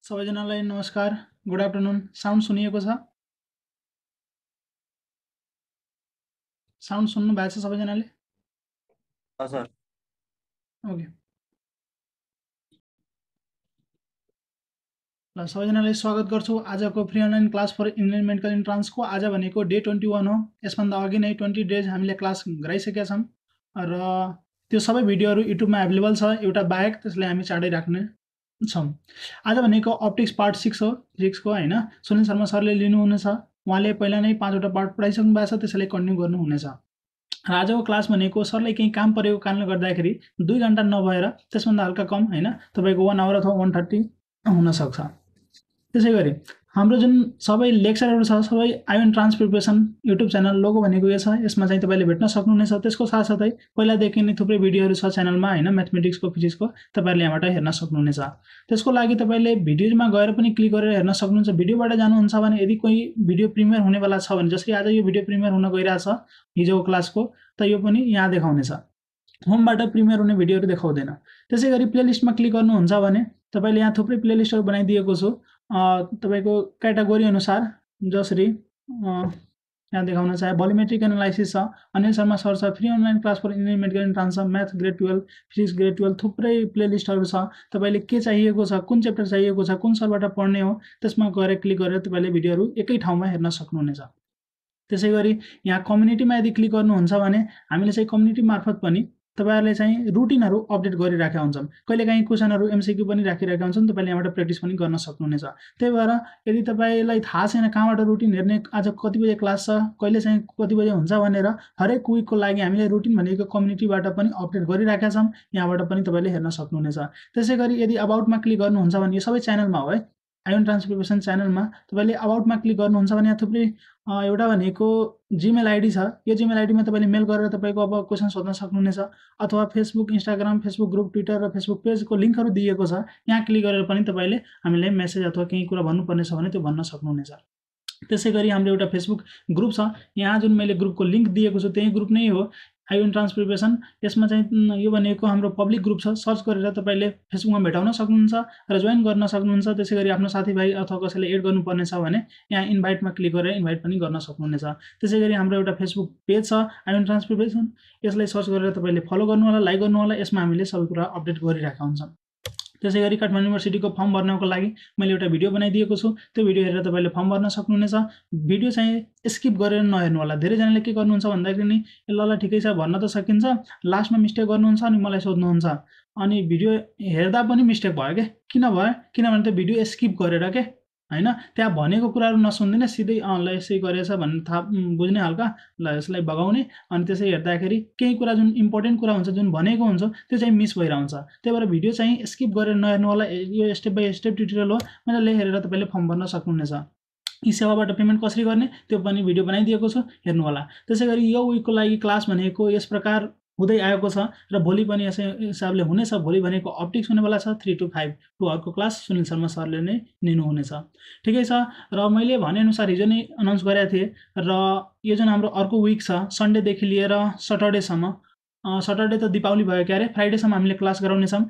सबैजनालाई नमस्कार, good afternoon. Sound सुनिएको छ? साउन्ड सुन्नु भएको छ सबैजनाले? Sir okay. ल सबैजनालाई स्वागत गर्छु आजको free online class for Indian medical इन्ट्रान्सको। आज भनेको डे 21 हो। यसभन्दा अघि नै 20 डेज हामीले क्लास गराइसकेका छौँ र त्यो सबै भिडियोहरू युट्युबमा एभाइलेबल छ एउटा बाहेक, त्यसलाई हामी चाँडै राख्ने छौँ। आज भनेको अप्टिक्स पार्ट 6 हो, फिजिक्सको हैन। सुनिल शर्मा सरले लिनुहुनेछ। उहाँले पहिला नै 5वटा पार्ट पढाइसक्नु भएको छ, त्यसैले कन्टिन्यू गर्नुहुनेछ। र आजको क्लास भनेको सरलाई केही काम परेको कारणले गर्दाखेरि 2 घन्टा नभएर त्यसभन्दा हल्का कम हैन, तपाईको 1 आवर अथवा 130 हुन सक्छ। त्यसै गरी हाम्रो जुन सबै लेक्चरहरू छ, सबै Ion trans preparation YouTube channel logo भनेको यो छ। यसमा चाहिँ तपाईले भेट्न सक्नुहुनेछ। त्यसको साथसाथै पहिलादेखि नै थुप्रै भिडियोहरू छ च्यानलमा हैन, म्याथमेटिक्सको, फिजिक्सको, तपाईहरुले यहाँबाट हेर्न सक्नुहुनेछ। त्यसको लागि तपाईले भिडियोमा गएर पनि क्लिक गरेर हेर्न सक्नुहुन्छ। भिडियोबाट जानुहुन्छ भने यदि कोही भिडियो प्रिमियर हुनेवाला छ भने, जसरी आज यो भिडियो प्रिमियर हुन गइरहेछ हिजोको क्लासको, त यो पनि यहाँ देखाउनेछ। होमबाट प्रिमियर हुने भिडियोहरू देखाउँदैन। त्यसै गरी प्लेलिस्टमा क्लिक गर्नुहुन्छ भने तपाईले यहाँ थुप्रै प्लेलिस्टहरू बनाइदिएको छु तपाईको क्याटेगोरी अनुसार, जसरी यहाँ देखाउन चाहे भोल्युमेट्रिक एनालाइसिस छ, अनिल शर्मा सर छ, free online class for Indian medical entrance छ, म्याथ ग्रेड 12, फिजिक्स ग्रेड 12, थुप्रै प्लेलिस्टहरू छ। तपाईले के चाहिएको छ, कुन च्याप्टर चाहिएको छ, कुन सरबाट पढ्ने हो, त्यसमा गएर क्लिक गरेर तपाईले भिडियोहरू एकै ठाउँमा हेर्न सक्नुहुनेछ। त्यसै गरी यहाँ कम्युनिटीमा यदि क्लिक गर्नुहुन्छ भने हामीले चाहिँ कम्युनिटी मार्फत पनि तपाईहरुले चाहिँ रुटिनहरू अपडेट गरिराखेका हुन्छौँ। कहिलेकाहीँ क्वेशनहरू एमसीक्यू पनि राखिरहेका हुन्छौँ, तपाईले यहाँबाट प्र्याक्टिस पनि गर्न सक्नुहुनेछ। त्यही भएर यदि तपाईलाई थाहा छैन कहाँबाट रुटिन हेर्ने, आज कति बजे क्लास छ, कहिले चाहिँ कति बजे हुन्छ भनेर, हरेक विकको लागि हामीले रुटिन भनेको कम्युनिटीबाट पनि अपडेट गरिराखेका छौँ। यहाँबाट पनि तपाईले हेर्न सक्नुहुनेछ। त्यसै गरी यदि अबाउटमा क्लिक गर्नुहुन्छ भने यो सबै च्यानलमा हो है, आयोन ट्रान्स प्रिपरेसन च्यानलमा तपाईले अबाउटमा क्लिक गर्नुहुन्छ भने यहाँ थुप्रै एउटा भनेको जीमेल आइडी छ। यो जीमेल आइडीमा तपाईले मेल गरेर तपाईको अब क्वेशन सोध्न सक्नुहुनेछ, अथवा Facebook, Instagram, Facebook group, Twitter र फेसबुक पेजको लिङ्कहरू दिएको छ। यहाँ क्लिक गरेर पनि तपाईले हामीलाई मेसेज अथवा केही कुरा भन्नुपर्ने छ भने त्यो भन्न सक्नुहुनेछ। त्यसै गरी हाम्रो एउटा फेसबुक ग्रुप छ। यहाँ जुन मैले ग्रुपको लिङ्क दिएको छु त्यही ग्रुप नै हो आयोन ट्रान्स प्रिपरेसन। यसमा चाहिँ यो भनेको हाम्रो पब्लिक ग्रुप छ। सर्च गरेर तपाईले फेसबुकमा भेटाउन सक्नुहुन्छ र जोइन गर्न सक्नुहुन्छ। त्यसै गरी आफ्नो साथीभाइ अथवा कसैले एड गर्नुपर्ने छ भने यहाँ इन्भाइटमा क्लिक गरेर इन्भाइट पनि गर्न सक्नुहुनेछ। त्यसै गरी हाम्रो एउटा फेसबुक पेज छ आयोन ट्रान्स प्रिपरेसन। यसलाई सर्च गरेर तपाईले फलो गर्नु होला, लाइक गर्नु होला। यसमा हामीले सबै कुरा अपडेट गरिरहेका हुन्छौँ। त्यसै गरी काठमाडौँ युनिभर्सिटीको फर्म भर्नको लागि मैले एउटा भिडियो बनाइदिएको छु। त्यो भिडियो हेरेर तपाईले फर्म भर्न सक्नुहुनेछ। भिडियो चाहिँ स्किप गरेर नहेर्नु होला। धेरैजनाले के गर्नुहुन्छ भन्दाखेरि नि ल ठिकै छ भन्न त सकिन्छ, लास्टमा मिस्टेक गर्नुहुन्छ अनि मलाई सोध्नुहुन्छ, अनि भिडियो हेर्दा पनि मिस्टेक भयो के। किन भयो? किनभने त्यो भिडियो स्किप गरेर के हैन, त्यहाँ भनेको कुराहरू नसुन्दिन, सिधै ल यसै गरेछ भन्ने थाहा बुझ्ने हल्का, ल यसलाई भगाउने, अनि त्यसै हेर्दाखेरि केही कुरा जुन इम्पोर्टेन्ट कुरा हुन्छ, जुन भनेको हुन्छ, त्यो चाहिँ मिस भइरहन्छ। त्यही भएर भिडियो चाहिँ स्किप गरेर नहेर्नु होला। यो स्टेप बाई स्टेप ट्युटोरियल हो, मजाले हेरेर तपाईले फर्म भर्न सक्नुहुनेछ। यी सेवाबाट पेमेन्ट कसरी गर्ने त्यो पनि भिडियो बनाइदिएको छु, हेर्नु होला। त्यसै गरी यो विकको लागि क्लास भनेको यस प्रकार हुँदै आएको छ र भोलि पनि यसै हिसाबले हुनेछ। भोलि भनेको अप्टिक्स हुनेवाला छ 3 to 5 टु अर्को क्लास सुनिल शर्मा सरले नै लिनुहुनेछ। ठिकै छ। र मैले भनेअनुसार हिजो नै अनाउन्स गरेको थिएँ, र यो जुन हाम्रो अर्को विक छ सन्डेदेखि लिएर सटर्डेसम्म, सटर्डे त दिपावली भयो क्यारे, फ्राइडेसम्म हामीले क्लास गराउनेछौँ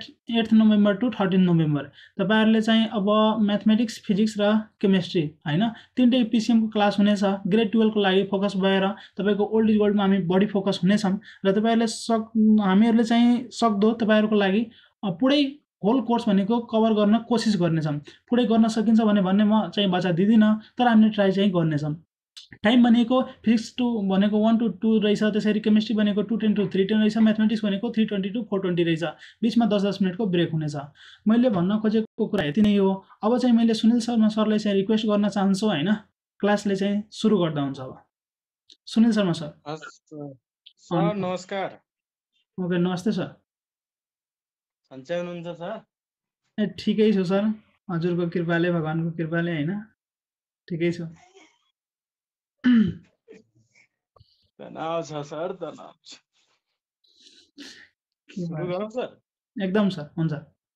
8 नोभेम्बर टु 13 नोभेम्बर। तपाईहरुले चाहिँ अब म्याथमेटिक्स, फिजिक्स र केमिस्ट्री हैन, तीनटै पीसीएम को क्लास हुनेछ। ग्रेड 12 को लागि फोकस भएर तपाईको ओल्ड इज गोल्डमा हामी बढी फोकस हुनेछौँ र तपाईहरुले हामीहरुले चाहिँ सक्दो तपाईहरुको लागि पुरै होल कोर्स भनेको कभर गर्न कोसिस गर्नेछौँ। पुरै गर्न सकिन्छ भन्ने म चाहिँ बचा दिदिन, तर हामीले ट्राई चाहिँ गर्नेछौँ। टाइम भनेको फिजिक्स भनेको 1 to 2 रहेछ। त्यसरी केमिस्ट्री भनेको 2:10 to 3:10 रहेछ। म्याथमेटिक्स भनेको 3:20 to 4:20 रहेछ। बिचमा 10-10 मिनेटको ब्रेक हुनेछ। मैले भन्न खोजेको कुरा यति नै हो। अब चाहिँ मैले सुनिल शर्मा सरलाई चाहिँ रिक्वेस्ट गर्न चाहन्छु हैन, क्लासले चाहिँ सुरु गर्दा हुन्छ अब। सुनिल शर्मा सर। सर नमस्कार। ओके, नमस्ते सर। सन्चै हुनुहुन्छ सर? ए ठिकै छु सर, हजुरको कृपाले, भगवानको कृपाले हैन, ठिकै छु। तनाव छ सर, तनाव छ। सुरु गरौँ सर? एकदम सर, हुन्छ।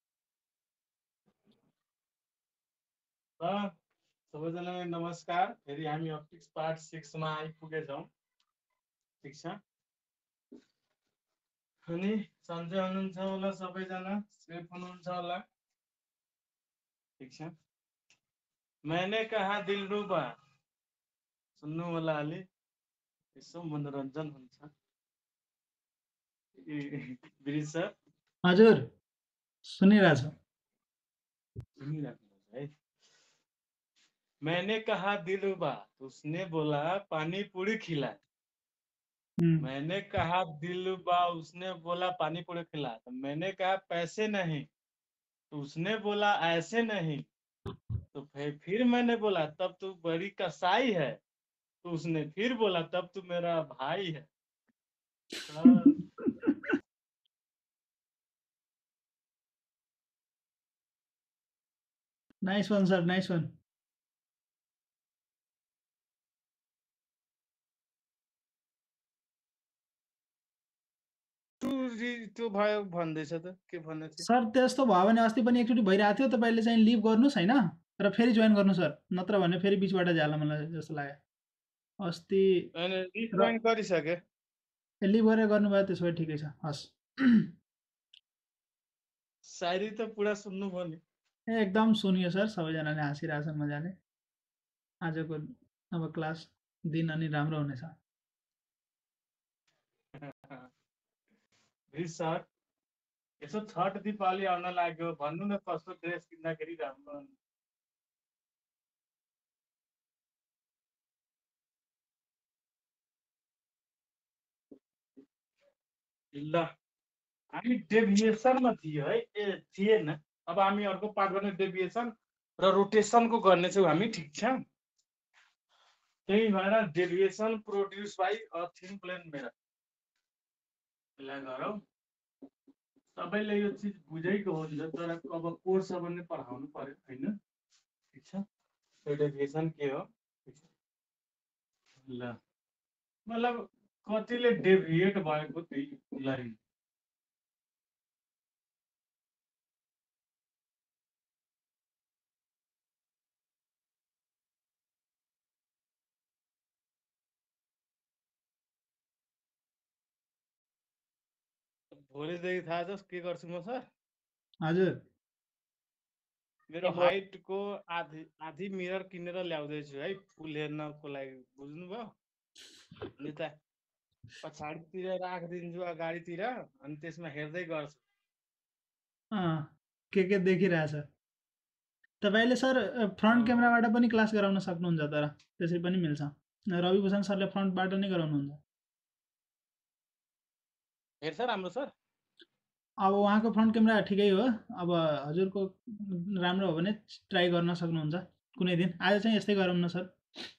सबैजनालाई नमस्कार। फेरि हामी अप्टिक्स पार्ट 6 मा आइपुगेछौँ। ठिक छ। अनि सन्चै हुनुहुन्छ होला सबैजना? सेफ हुनुहुन्छ होला? ठीक छ। मैंने कहा दिलरुबा सुन्नु होला अलि यसो मनोरञ्जन हुन्छ। ब्रिज सर हजुर सुनिरहेछ। सुनिराख्नुहोस् है। मैंने कहा दिलरुबा उसने बोला पानी पूरी खिला। मैंने कहा दिलरुबा उसने बोला पानी पूरी खिला। तो मैंने कहा पैसे नहीं, तो उसने बोला ऐसे नहीं। तो फिर मैंने बोला तब तू बड़ी कसाई है। तो उसने फिर बोला तब तू मेरा भाई है। Sir nice one sir, nice one. त्यो भयो भन्दैछ त के भन्ने थियो? सर त्यस्तो भयो भने अस्ति पनि एकचोटि भइरहेको थियो, तपाईँले चाहिँ लिभ गर्नुहोस् होइन, र फेरि जोइन गर्नु सर, नत्र भने फेरि बिचबाट जाला मलाई जस्तो लाग्यो अस्ति। अनि र रिजोइन गरिसके। लिभ गरेर गर्नुभयो, त्यसो भए ठिकै छ, हस्। सायरी त पुरा सुन्नुभयो नि। एकदम सुनियो सर, सबैजनाले हाँसिरहेछन् मजाले। आजको अब क्लास दिन अनि राम्रो हुनेछ। सर यसो छठ दीपावली आउन लाग्यो, भन्नु न कस्तो ड्रेस किन्दाखेरि राम्रो हुन्छ। ल हामी डेभिएसनमा थियो है, थिएन। अब हामी अर्को पार्ट गर्ने डेभिएसन र रोटेसनको गर्नेछौँ हामी, ठिक छ। त्यही भएर deviation produce by a thin plane mirror यसलाई गरौँ। सबैले यो चिज बुझेको हुन्छ, तर अब कोर्स छ भने पढाउनु पर्यो होइन, ठिक छ। यो डेभिएसन के हो? ल मतलब कतिले डेभिएट भएको त्यही लाइन। भोलिदेखि थाहा छ के गर्छु म सर? हजुर मेरो हाइटको आधी मिरर किनेर ल्याउँदैछु है, फुल हेर्नको लागि, बुझ्नुभयो? अनि त पछाडितिर राखिदिन्छु अगाडितिर, अनि त्यसमा हेर्दै गर्छु। के देखिरहेछ तपाईँले सर? फ्रन्ट क्यामेराबाट पनि क्लास गराउन सक्नुहुन्छ, तर त्यसरी पनि मिल्छ। रविभूषण सरले फ्रन्टबाट नै गराउनुहुन्छ। हेर्छ राम्रो सर? अब उहाँको फ्रन्ट क्यामेरा ठिकै हो, अब हजुरको राम्रो हो भने ट्राई गर्न सक्नुहुन्छ कुनै दिन। आज चाहिँ यस्तै गरौँ न सर।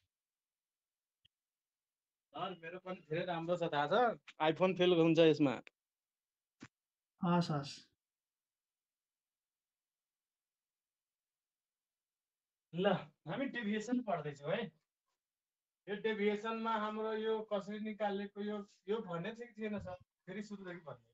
सर मेरो पनि धेरै राम्रो छ, थाहा छ। आइफोन फेल हुन्छ यसमा। हस् हस्। ल हामी डेभिएसन पढ्दैछौँ है। यो डेभिएसनमा हाम्रो यो कसरी निकालेको, यो भन्ने चाहिँ थिएन सर, फेरि सुरुदेखि भन्ने।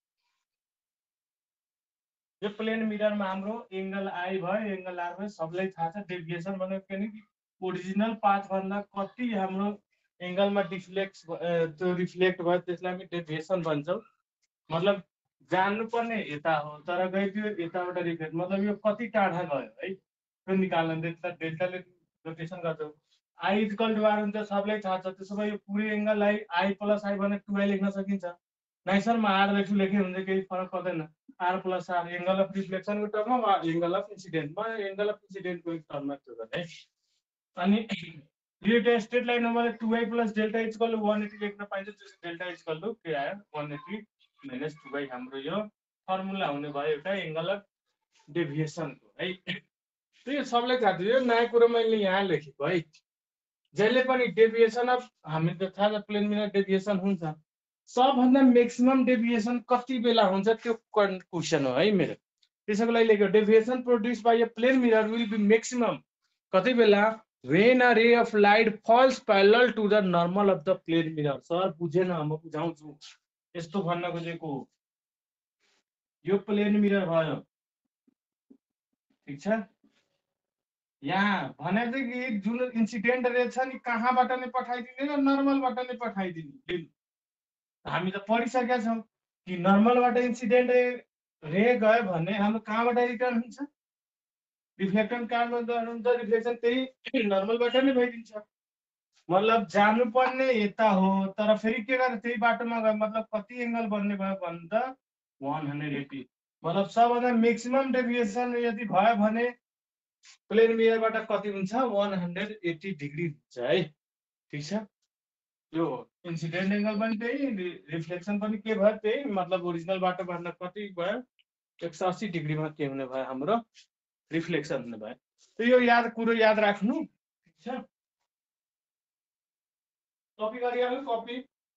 यो प्लेन मिररमा हाम्रो एङ्गल आई भयो, एङ्गल आर भयो, सबलाई थाहा छ। डेभिएसन भनेको नि ओरिजिनल पाथभन्दा कति हाम्रो एङ्गलमा त्यो रिफ्लेक्ट भयो, त्यसलाई हामी डेभिएसन भन्छौँ। मतलब जान्नुपर्ने यता हो, तर गयो यताबाट रिफ्लेक्ट, मतलब यो कति टाढा गयो है, त्यो निकाल्न डेल्टाले रोटेसन गर्छौँ। आई इक्वल टु आर हुन्छ, सबलाई थाहा छ। त्यसो भए यो पुरै एङ्गललाई आई प्लस आई भनेर 2i लेख्न सकिन्छ। नाइ सर म आर लेख्छु, लेखेँ हुन्छ, केही फरक पर्दैन। R plus R angle of रिफ्लेक्सनको टर्ममा वा एङ्गल अफ इन्सिडेन्ट, म एङ्गल अफ इन्सिडेन्टको टर्ममा त्यो गर्ने है। अनि यो एउटा स्ट्रेट लाइन हो भने 2i plus delta equal to 180 लेख्न पाइन्छ। त्यसो डेल्टा इक्वल टु के आयो? 180 माइनस 2i। हाम्रो यो फर्मुला हुने भयो एउटा एङ्गल अफ डेभिएसनको है। त्यो सबलाई थाहा थियो, यो नयाँ कुरो मैले यहाँ लेखेको है। जहिले पनि डेभिएसन अफ, हामी त थाहा छ प्लेन मिरर डेभिएसन हुन्छ, सबभन्दा मेक्सिमम डेभिएसन कति बेला हुन्छ त्यो क्वेसन हो है मेरो। त्यसैको लागि लेख्यो deviation produce by a plane mirror will be maximum कति बेला? when a ray of light falls parallel to the normal of the plane mirror। Sir बुझेन, म बुझाउँछु। यस्तो भन्न खोजेको यो प्लेन मिरर भयो, ठिक छ। यहाँ भने चाहिँ कि जुन इन्सिडेन्ट रे छ नि, कहाँबाट नै पठाइदिने र नर्मलबाट नै पठाइदिने। हामी त पढिसकेका छौँ कि नर्मलबाट इन्सिडेन्ट रे गयो भने हाम्रो कहाँबाट रिटर्न हुन्छ? रिफ्लेक्टेड कहाँ हुन्छ रिफ्लेक्सन त्यही नर्मलबाट नै भइदिन्छ मतलब जानुपर्ने यता हो तर फेरि के गरेर त्यही बाटोमा गयो मतलब कति एङ्गल बन्ने भयो भन्दा 180 मतलब सबभन्दा म्याक्सिमम डेभिएसन यदि भयो भने प्लेन मिररबाट कति हुन्छ 180 डिग्री हुन्छ है ठिक छ यो इन्सिडेन्ट एङ्गल पनि त्यही रिफ्लेक्सन पनि के भयो त्यही मतलब ओरिजिनल बाटोभन्दा कति भयो 180 डिग्रीमा के हुने भयो हाम्रो रिफ्लेक्सन हुने भयो त यो कुरो याद राख्नु ठिक छ कपी गरिहाल्नु कपी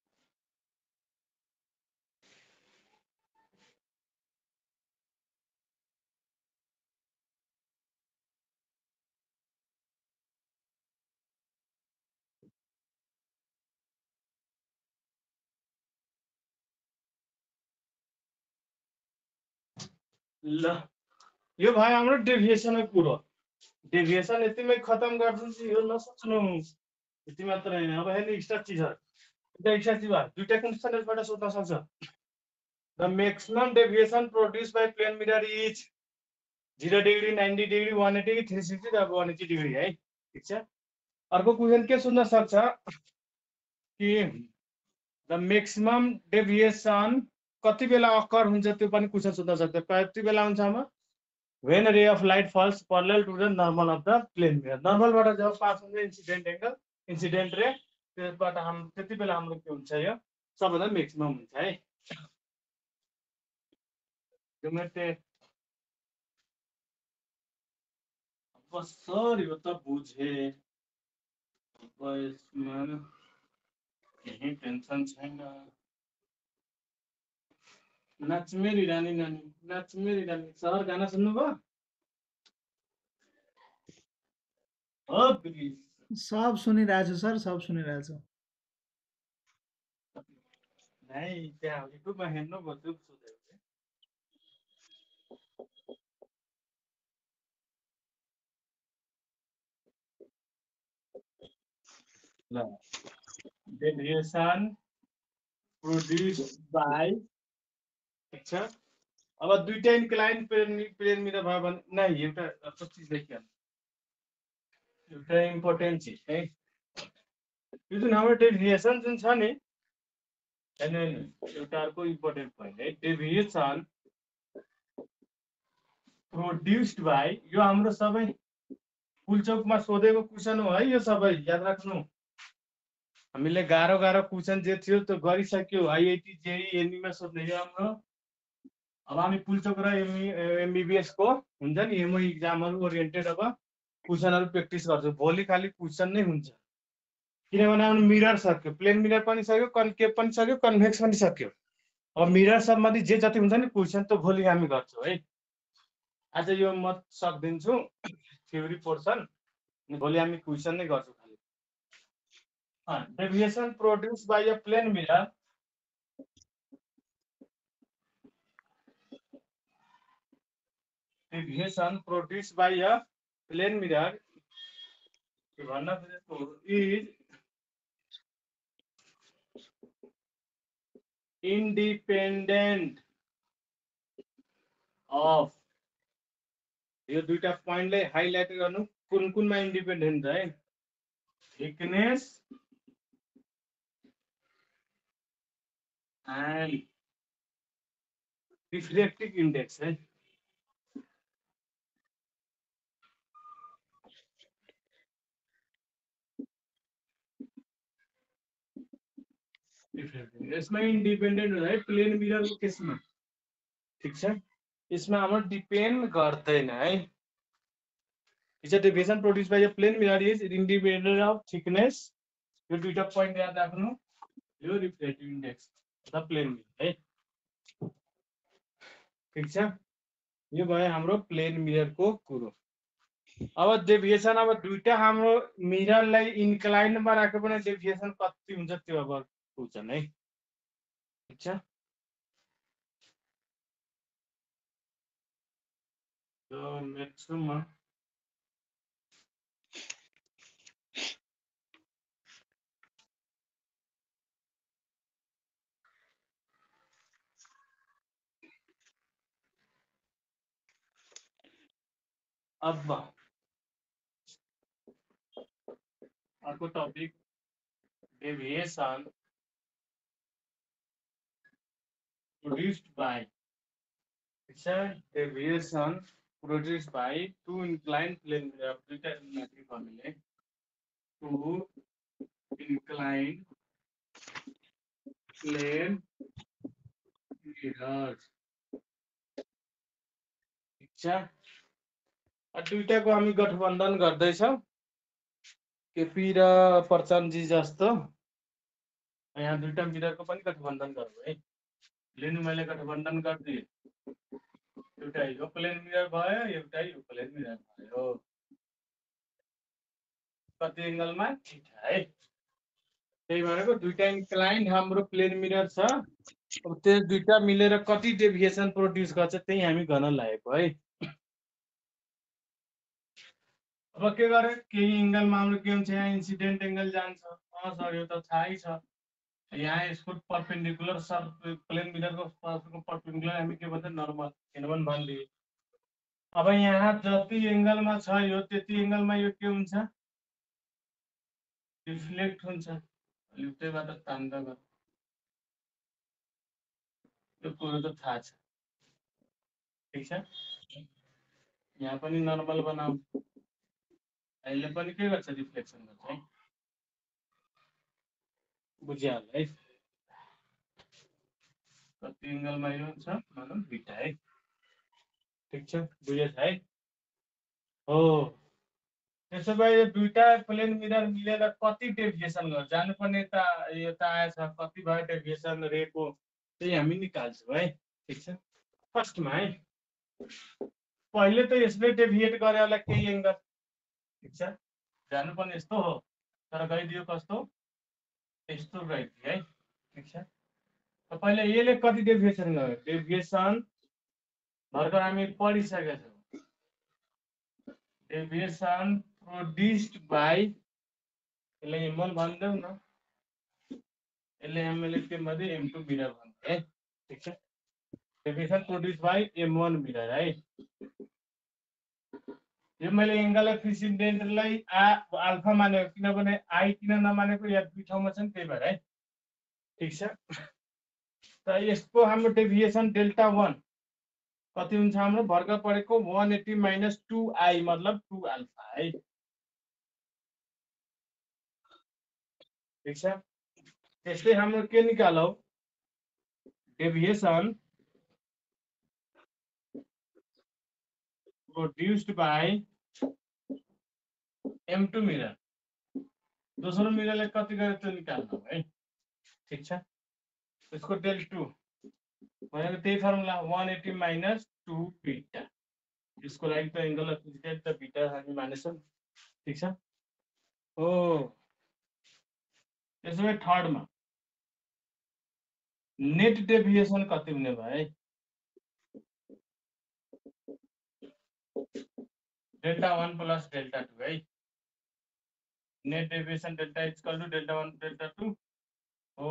ल यो भयो हाम्रो डेभिएसनको कुरो डेभिएसन यतिमै खतम गरिदिन्छु यो नसोच्नु यति मात्र होइन अब हेर्नु एक्स्ट्रा चिजहरू एक्स्ट्रा चिजहरू दुईटा क्वेसन यसबाट सोध्न सक्छ the maximum deviation produce by plane mirror is 0 degree 90 degree 180 360 अब 180 डिग्री है ठिक छ अर्को क्वेसन के सोध्न सक्छ कि द म्याक्सिमम डेभिएसन कति बेला अकर हुन्छ त्यो पनि क्वेसन सोध्न सक्छ कति बेला हुन्छ आमा when a ray of light falls parallel to the normal of the plane mirror नर्मलबाट जब पास हुन्छ इन्सिडेन्ट एङ्गल इन्सिडेन्ट रे त्यसबाट त्यति बेला हाम्रो के हुन्छ यो सबभन्दा म्याक्सिमम हुन्छ है अब सर यो त बुझे अब यसमा केही टेन्सन छैन नाच मेरी रानी नानी नाच मेरी रानी सर गाना सुन्नुभयो हो सब सुनिरहेछु सर सब सुनिरहेछु नै त्यहाँ युट्युबमा हेर्नु भयो सोधेको ल डेभिएसन प्रोड्युस्ड बाई ठीक छ अब दुईटा इन्क्लाइन प्लेन मिरर भयो भने नै एउटा अर्को चिज देखिहाल्नु एउटा इम्पोर्टेन्ट चिज है यो जुन हाम्रो डेभिएसन जुन छ नि होइन एउटा अर्को इम्पोर्टेन्ट पोइन्ट है डेभिएसन प्रोड्युस्ड बाई यो हाम्रो सबै फुलचोकमा सोधेको क्वेसन हो है यो सबै याद राख्नु हामीले गाह्रो गाह्रो क्वेसन जे थियो त्यो गरिसक्यो आइआइटी जेई एमईमा सोध्ने यो हाम्रो अब हामी फुलचोक र एमबीबीएस को हुन्छ नि एमओ इक्जामहरू ओरिएन्टेड अब क्वेसनहरू प्र्याक्टिस गर्छु भोलि खालि क्वेसन नै हुन्छ किनभने हाम्रो मिरर सक्यो प्लेन मिरर पनि सक्यो कन्केभ पनि सक्यो कन्भेक्स पनि सक्यो अब मिरर सम्बन्धी जे जति हुन्छ नि क्वेसन त भोलि हामी गर्छौँ है आज यो म सक्दिन्छु थ्योरी पोर्सन भोलि हामी क्वेसन नै गर्छौँ खालि deviation produce by a plane mirror deviation produced by a plane mirror is independent of यो दुईटा पोइन्टले हाइलाइट गर्नु कुन कुनमा इन्डिपेन्डेन्ट है थिकनेस एन्ड रिफ्लेक्टिभ इन्डेक्स है यसमा इन्डिपेन्डेन्ट हुन्छ है प्लेन मिररको केसमा ठिक छ यसमा हाम्रो डिपेन्ड गर्दैन है ठिक छ deviation produce by a plane mirror is independent of thickness यो दुईटा पोइन्ट याद राख्नु यो रिफ्लेक्टिभ इन्डेक्स अथवा प्लेन मिरर है ठिक छ यो भयो हाम्रो प्लेन मिररको कुरो अब डेभिएसन अब दुईटा हाम्रो मिररलाई इन्क्लाइनमा राख्यो भने डेभिएसन कति हुन्छ त्यो अब क्वेसन है ठिक छ यो मेट्छु म अब अर्को topic deviation produced by deviation produced by two inclined plane mirror two inclined plane mirrors ठीक छ दुईटाको हामी गठबन्धन गर्दैछौँ केपी र प्रचण्डजी जस्तो यहाँ दुईटा मिररको पनि गठबन्धन गरौँ है लिनु मैले गठबन्धन गरिदिएँ एउटा यो प्लेन मिरर भयो एउटा यो प्लेन मिरर भयो कति एंगलमा थीटा है त्यही भनेको दुईटा इन्क्लाइन्ड हाम्रो प्लेन मिरर छ अब त्यो दुईटा मिलेर कति डेभिएसन प्रोड्युस गर्छ त्यही हामी गर्न लागेको है अब के गरे केही एंगलमा हाम्रो के हुन्छ यहाँ इन्सिडेन्ट एंगल जान्छ सर यो त थाहै छ यहाँ यसको परपेंडिकुलर सर प्लेन मिररको परपेंडिकुलर हामी के भन्छ नर्मल किनभने भनिदिए अब यहाँ जति एंगलमा छ यो त्यति एंगलमा यो के हुन्छ रिफ्लेक्ट हुन्छ त्यहीबाट तान्दा गर यो कुरो त थाहा छ ठीक छ यहाँ पनि नर्मल बनाऊ अहिले पनि के गर्छ रिफ्लेक्सन गर्छ है बुझिहाल्नु है कति एंगलमा यो हुन्छ मतलब बीटा है ठीक छ बुझेछ है हो त्यसो भए यो दुईटा प्लेन मिरर मिलेर कति डेभिएसन गर्छ जानुपर्ने त यो त आएछ कति भयो डेभिएसन रेको त्यही हामी निकाल्छौँ है ठीक छ फर्स्टमा है पहिले त यसले डेभिएट गरे होला केही एंगल ठीक छ जानुपर्ने यस्तो हो तर गइदियो कस्तो यस्तो गइदियो है ठीक छ त पहिले यसले कति डेभिएसन गर्यो डेभिएसन भर्खर हामी पढिसकेका छौँ डेभिएसन produced by यसले m1 भनिदेऊ न यसले हामीले के भन्दै m2 मिरर भन्छ है ठीक छ deviation produced by m1 mirror है यो मैले एंगल अफ इन्सिडेन्टलाई अल्फा मानेको किनभने आई किन नमानेको या दुई ठाउँमा छ नि त्यही भएर है ठीक छ त यसको हाम्रो डेभिएसन डेल्टा 1 कति हुन्छ हाम्रो भर्खर पढेको 180 माइनस 2i मतलब 2 अल्फा है ठीक छ त्यसले हाम्रो के निकालौ deviation produced by m2 mirror दोस्रो मिररले कति गरे त्यो निकाल्नु है ठीक छ त्यसको डेल 2 भनेको त्यही फर्मुला 180 माइनस 2 बीटा यसको लागि त एंगल अफ इन्सिडेन्ट त बीटा हामी मानेछौँ ठीक छ हो त्यसो भए थर्डमा नेट डेभिएसन कति हुने भयो डेल्टा 1 प्लस डेल्टा 2 है net deviation delta equal to delta 1 delta 2 हो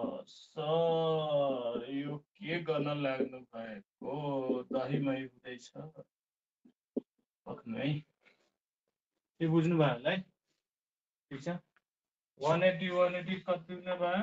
सर यो के गर्न लाग्नु भएको दहीमही हुँदैछ पक्नु है के बुझ्नु भयो होला है ठीक छ 180 कति हुने भयो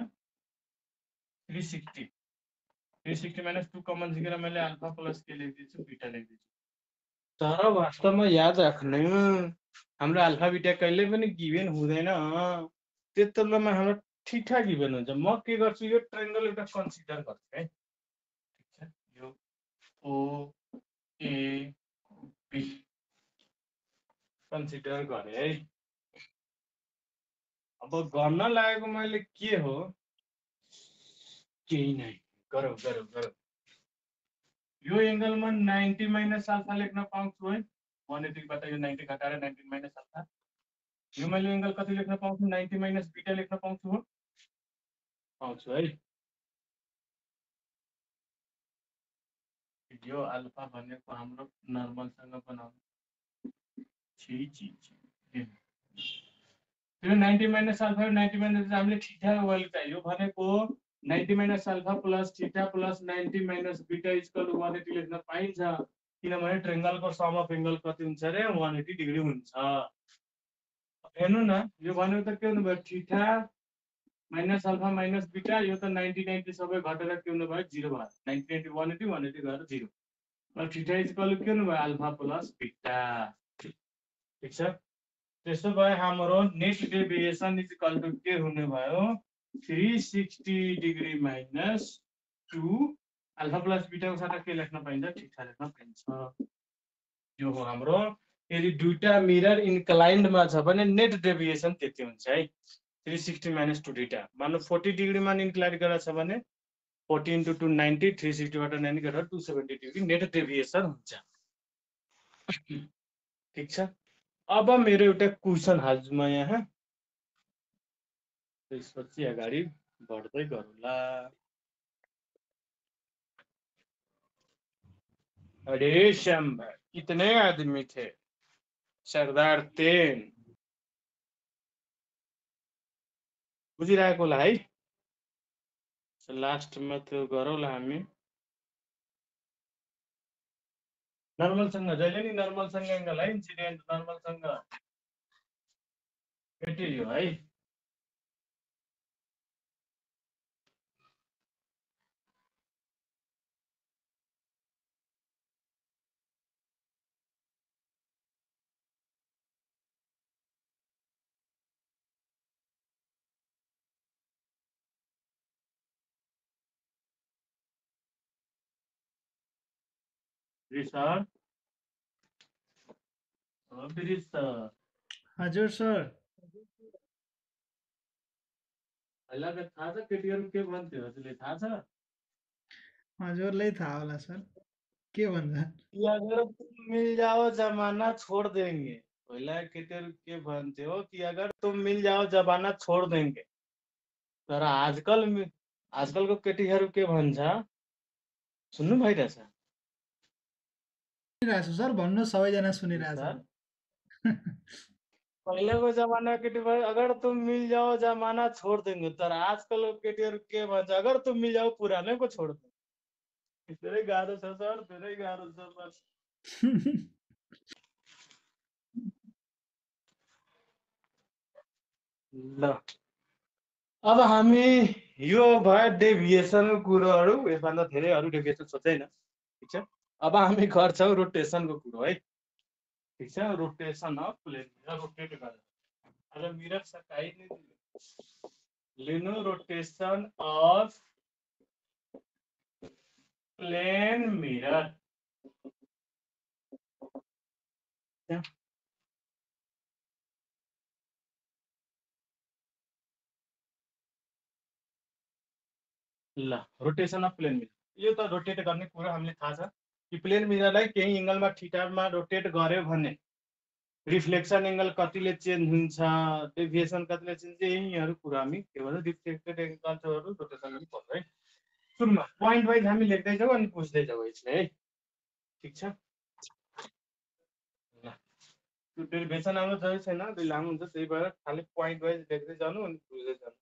360 माइनस 2 कमन झिकेर मैले अल्फा प्लस के लेखिदिन्छु बीटा लेखिदिन्छु तर वास्तवमा याद राख्नु हाम्रो अल्फा बीटा कहिले पनि गिभन हुँदैन त्यतिबेलामा हाम्रो ठीकठाक गिभन हुन्छ म के गर्छु यो ट्रायंगल एउटा कन्सिडर गर्छु है ठीक छ यो ओ ए बी कन्सिडर गरे है अब गर्न लागेको मैले के हो केही नै गरौ यो एंगलमा 90 माइनस अल्फा लेख्न पाउँछु है 180 बाट यो 90 घटाएर 19 माइनस अल्फा यो मैले एंगल कति लेख्न पाउँछु 90 माइनस बीटा लेख्न पाउँछु हो पाउँछु है यो अल्फा भनेको हाम्रो नर्मल सँग बनाउनु यो 90 माइनस अल्फा 90 माइनस हामीले ठीकठाक भ्यालु चाहियो भनेको 90 minus alpha plus theta plus 90 minus beta equal to 180 लेख्न पाइन्छ किनभने ट्रायंगलको सम अफ एंगल कति हुन्छ रे 180 डिग्री हुन्छ। हेर्नु न यो भनेको त के हुनुभयो theta minus alpha minus beta यो त 90 सबै घटेर के हुनुभयो 0 भयो 90 180 180 गएर 0 र थीटा इक्वल के हुनुभयो अल्फा प्लस बीटा। ठीक छ त्यसो भए हाम्रो net deviation is equal to के हुने भयो 360 degree minus 2 alpha plus beta को साथ के लेख्न पाइन्छ थीटा लेख्न पाइन्छ। यो हो हाम्रो यदि दुईटा मिरर इन्क्लाइन्डमा छ भने नेट डेभिएसन त्यति हुन्छ है 360 माइनस 2 थीटा। मान्नु 40 डिग्रीमा इन्क्लाइन गरेको छ भने 40 into 2 90 360 बाट 90 गरेर 270 डिग्री नेट डेभिएसन हुन्छ। ठीक छ अब मेरो एउटा क्वेशन हाल्छु म यहाँ त्यसपछि अगाडि बढ्दै गरौँला। अरे श्याम भाई कितने आदमी थे सरदार 3 बुझिरहेको होला है लास्टमा त्यो गरौँला हामी नर्मलसँग जहिले नि नर्मलसँग एंगल है इन्सिडेन्ट नर्मलसँग भेटियो यो है। सर हजुर सर अहिले थाहा छ केटीहरू के भन्थ्यो हजुरले थाहा छ हजुरलाई थाहा होला सर के भन्छ कि अगर तुम मिल जाओ जमाना छोड़ देंगे पहिला केटीहरू के भन्थ्यो कि अगर तुम मिल जाओ जमाना छोड़ देंगे तर आजकलको केटीहरू के भन्छ सुन्नु भइरहेछ सुनिरहेछु सर भन्नु सबैजना सुनिरहेछ पहिलाको जमाना केटीहरू अगर तुम मिल जाओ जमाना छोड़ देंगे तर आजकलको केटीहरू के भन्छ अगर तुम मिल जाओ पुरानैको छोड़ देंगे। धेरै गाह्रो छ सर धेरै गाह्रो छ सर ल अब हामी यो भयो डेभिएसनको कुरोहरू यसभन्दा धेरै अरू डेभिएसन सोच्दैन ठीक छ। अब हामी गर्छौँ रोटेसनको कुरो है ठीक छ रोटेसन अफ प्लेन रोटेट गरेर अब मिरर सकाइ लिनु रोटेसन अफ प्लेन मिरर ल रोटेसन अफ प्लेन मिरर यो त रोटेट गर्ने कुरा हामीले थाहा छ कि प्लेन मिररलाई केही एंगलमा थीटामा रोटेट गर्यो भने रिफ्लेक्सन एंगल कतिले चेन्ज हुन्छ डेभिएसन कतिले चेन्ज यहीहरू कुरा हामी के भन्छ रिफ्लेक्टेड एंगलहरु रोटेसन पनि पर्छ है। सुनमा पॉइंट वाइज हामी लेख्दै जाऊ अनि बुझ्दै जाऊ यसले है ठीक छ। ल डेरिभेसन हाम्रो जरुरी छैन दुई लामो हुन्छ त्यही भएर खाली पॉइंट वाइज लेख्दै जानु अनि बुझ्दै जानु।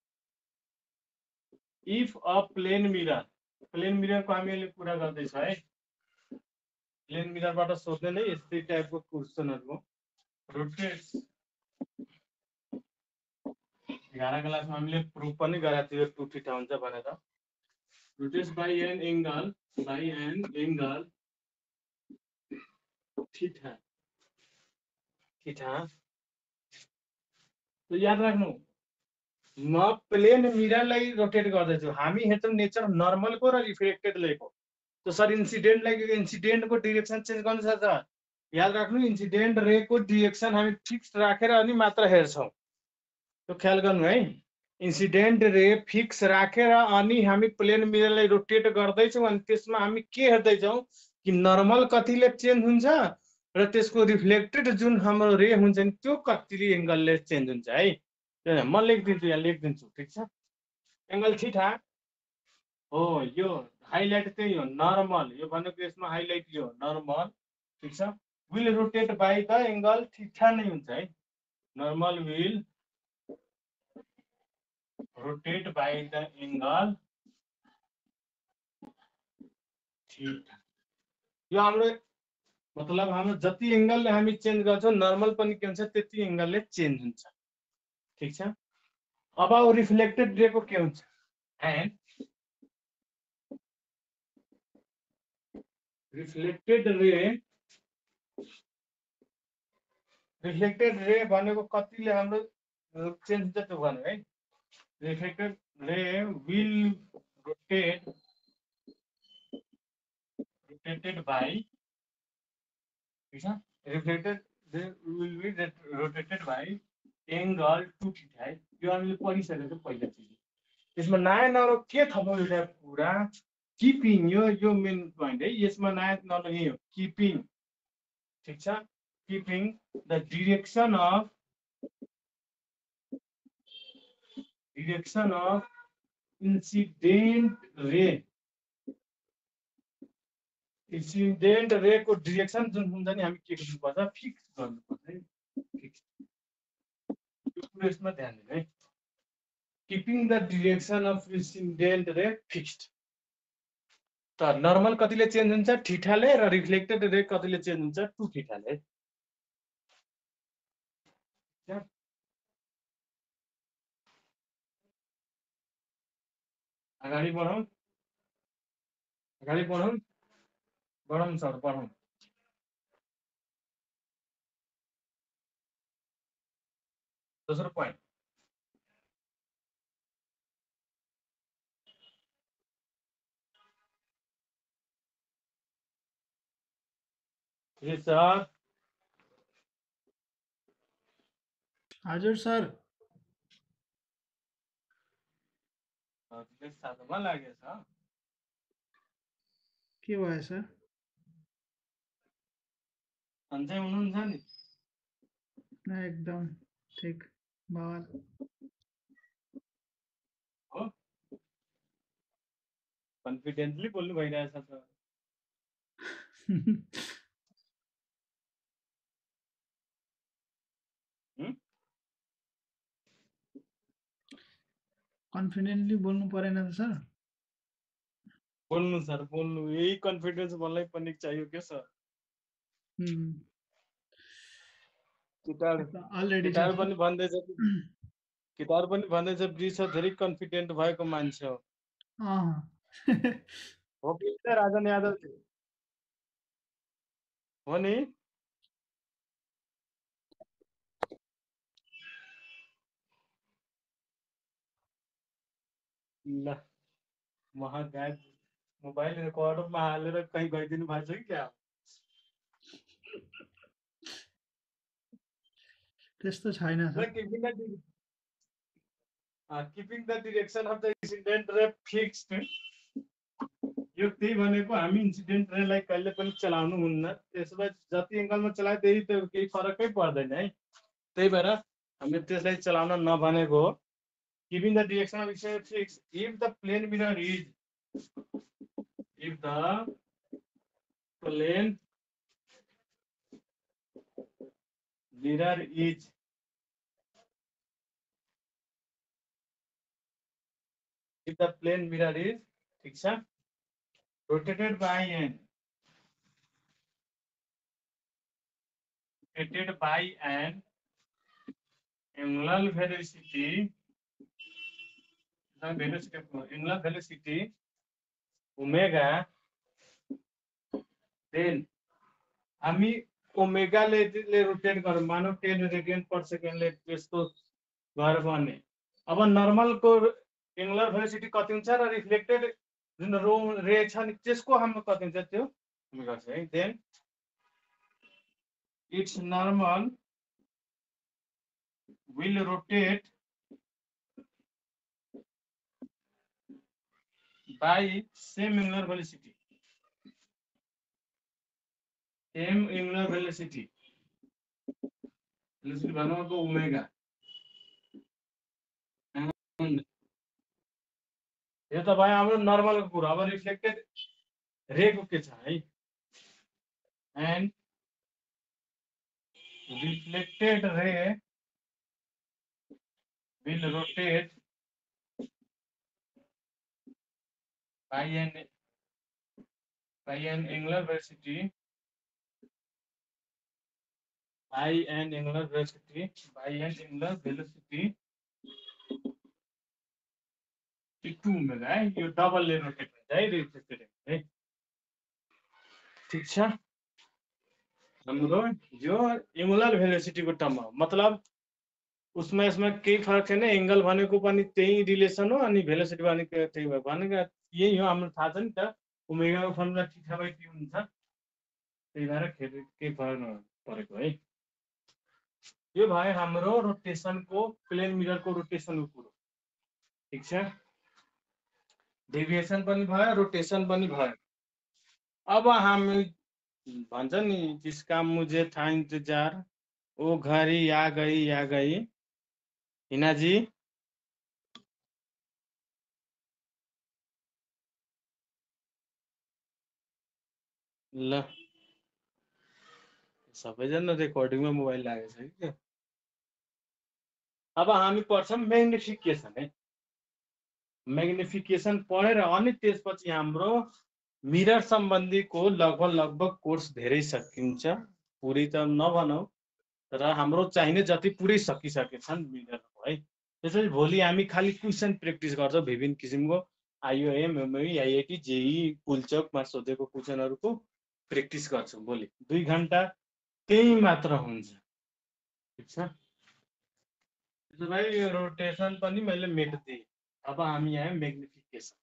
इफ अ प्लेन मिरर को हामी अहिले कुरा गर्दै छ है प्लेन मिररबाट सोध्ने नै यस्तै टाइपको क्वेशनहरु हो। रोटेट्स 11 क्लासमा हामीले प्रुफ पनि गरेका थियो 2 थीटा हुन्छ भनेर rotates by an angle theta theta तो याद राख्नु म प्लेन मिररलाई रोटेट गर्दैछु हामी हेर्छौं नेचर नर्मलको र रिफ्लेक्टेड लेको तो सर इन्सिडेन्ट को डाइरेक्सन चेन्ज गर्न सक्छ याद राख्नु इन्सिडेन्ट रे को डाइरेक्सन हामी फिक्स राखेर अनि मात्र हेर्छौं तो ख्याल गर्नु है इन्सिडेन्ट रे फिक्स राखेर अनि हामी प्लेन मिररलाई रोटेट गर्दैछौं अनि त्यसमा हामी के हेर्दैछौं कि नर्मल कतिले चेन्ज हुन्छ र त्यसको रिफ्लेक्टेड जुन हाम्रो रे हुन्छ नि त्यो कतिले एंगलले चेन्ज हुन्छ है म लेखिदिन्छु यहाँ लेखिदिन्छु ठीक छ। एंगल थीटा हो यो हाइलाइट त्यही हो नर्मल यो भनेको यसमा हाइलाइट यो नर्मल ठीक छ will rotate by the angle theta नै हुन्छ है normal will rotate by the angle theta यो हाम्रो मतलब हाम्रो जति एंगलले हामी चेन्ज गर्छौं नर्मल पनि के हुन्छ त्यति एंगलले चेन्ज हुन्छ। ठीक छ। अब रिफ्लेक्टेड रे को के हुन्छ एन्ड रिफ्लेक्टेड रे भनेको कतिले हाम्रो चेन्ज हुन्छ त्यो भन्नु है। Reflected ray will rotated by ठीक छ। Reflected ray will be rotated by angle 2 theta है। यो हामीले पढिसकेको पहिला चिज। यसमा नयाँ नरो के थप्नु एउटा कुरा कीपिङ यो मेन पोइन्ट है। यसमा नयाँ नरो यही हो कीपिङ। ठीक छ। Keeping the direction of incident ray को डिरेक्सन जुन हुन्छ नि हामी के गर्नुपर्छ फिक्स गर्नुपर्छ है। फिक्स यो कुरा यसमा ध्यान दिनु है। Keeping the direction of incident ray fixed. त नर्मल कतिले चेन्ज हुन्छ थीटाले र रिफ्लेक्टेड रे कतिले चेन्ज हुन्छ 2 थीटाले। अगाडि बढौं बढौं सर बढौं। दोस्रो पोइन्ट सर हजुर सर। साथमा लागेछ के भयो सर? सन्चै हुनुहुन्छ नि? एकदम ठिक बवाल। हो कन्फिडेन्टली बोल्नु भइरहेछ त। कन्फिडेन्टली बोल्नु परेन त सर? बोल्नु सर बोल्नु, यही कन्फिडेन्स मलाई पनि चाहियो के सर। अलरेडी केटाहरू पनि भन्दैछ ब्रिज सर धेरै कन्फिडेन्ट भएको मान्छे हो। हो कि राजन यादव हो नि? ल महागायक मोबाइल रिकॉर्डरमा हालेर कहीँ गइदिनु भएको छ कि क्या? त्यस्तो छैन sir. Keeping the direction of the incident ray fixed. यो त्यही भनेको हामी इन्सिडेन्ट रेलाई कहिले पनि चलाउनु हुन्न। त्यसमा जति एंगलमा चलाए त्यही त केही फरकै पर्दैन है। त्यही भएर हामीले त्यसलाई चलाउन नभनेको हो। Keeping the direction of incident fixed if the plane mirror is ठीक छ rotated by an angular velocity omega, then हामी ओमेगा ले रोटेट गरौँ मानौ 10 रेडियन पर सेकेन्डले त्यसको गएर बन्ने। अब नर्मल को एंगुलर भेलोसिटी कति हुन्छ र रिफ्लेक्टेड जुन रे छ नि त्यसको हाम्रो कति हुन्छ त्यो हामी गर्छ है। Then it's normal will rotate by same angular velocity भनेको ओमेगा। यो त भयो हाम्रो नर्मल को कुरा। अब रिफ्लेक्टेड रे को के छ है। And reflected ray will rotate by an angular velocity by and angular velocity 2 omega है, यो डबलले रोटेट हुन्छ है रिफ्लेक्टेड है। ठीक छ, हाम्रो यो एङ्गुलर भेलोसिटीको टर्म हो, मतलब उसमा यसमा केही फरक छैन, एङ्गल भनेको पनि त्यही रिलेसन हो अनि भेलोसिटी भनेको त्यही भयो भनेको यही हो, हाम्रो थाहा छ नि त ओमेगाको फर्मुला थीटा/टी हुन्छ, त्यही भएर केही फरक नपरेको है। यो भयो हाम्रो रोटेसनको प्लेन मिररको रोटेसनको कुरो। ठीक छ, डेभिएसन पनि भयो, रोटेसन पनि भयो। अब हामी भन्छ नि जिसका मुझे था इंतजार वो घड़ी आ गई हिना जी। ल सबैजना रेकर्डिङमा मोबाइल लागेको छ कि। अब हामी पढ्छौँ म्याग्निफिकेसन है, म्याग्निफिकेसन पढेर अनि त्यसपछि हाम्रो मिरर सम्बन्धीको लगभग कोर्स धेरै सकिन्छ, पुरै त नभनौ तर हाम्रो चाहिने जति पुरै सकिसकेछन् मिररको है। त्यसपछि भोलि हामी खाली क्वेसन प्र्याक्टिस गर्छौँ विभिन्न किसिमको आइओएम, एमओई, आइआइटी, जेई, पुलचोकमा सोधेको क्वेसनहरूको प्र्याक्टिस गर्छौँ भोलि 2 घण्टा त्यही मात्र हुन्छ। ठीक छ, त्यसो भए यो रोटेसन पनि मैले मेटिदिएँ। अब हामी आयो म्याग्निफिकेसन।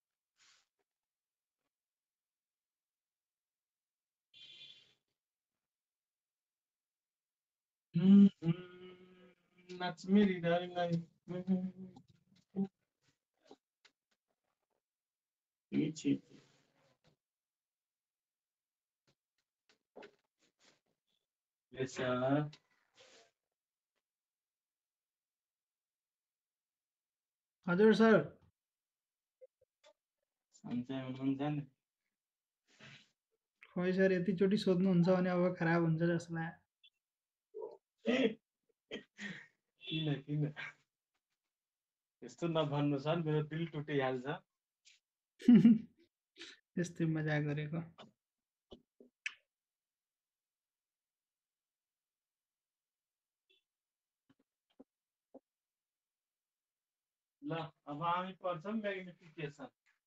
नाच मेरी डार्लिंग हजुर सर। खोइ सर यतिचोटि सोध्नुहुन्छ भने अब खराब हुन्छ जस्तो लाग्यो। किन यस्तो नभन्नु सर, मेरो दिल टुटिहाल्छ। यस्तै मजाक गरेको। ल अब हामी पढ्छौँ म्याग्निफिकेसन।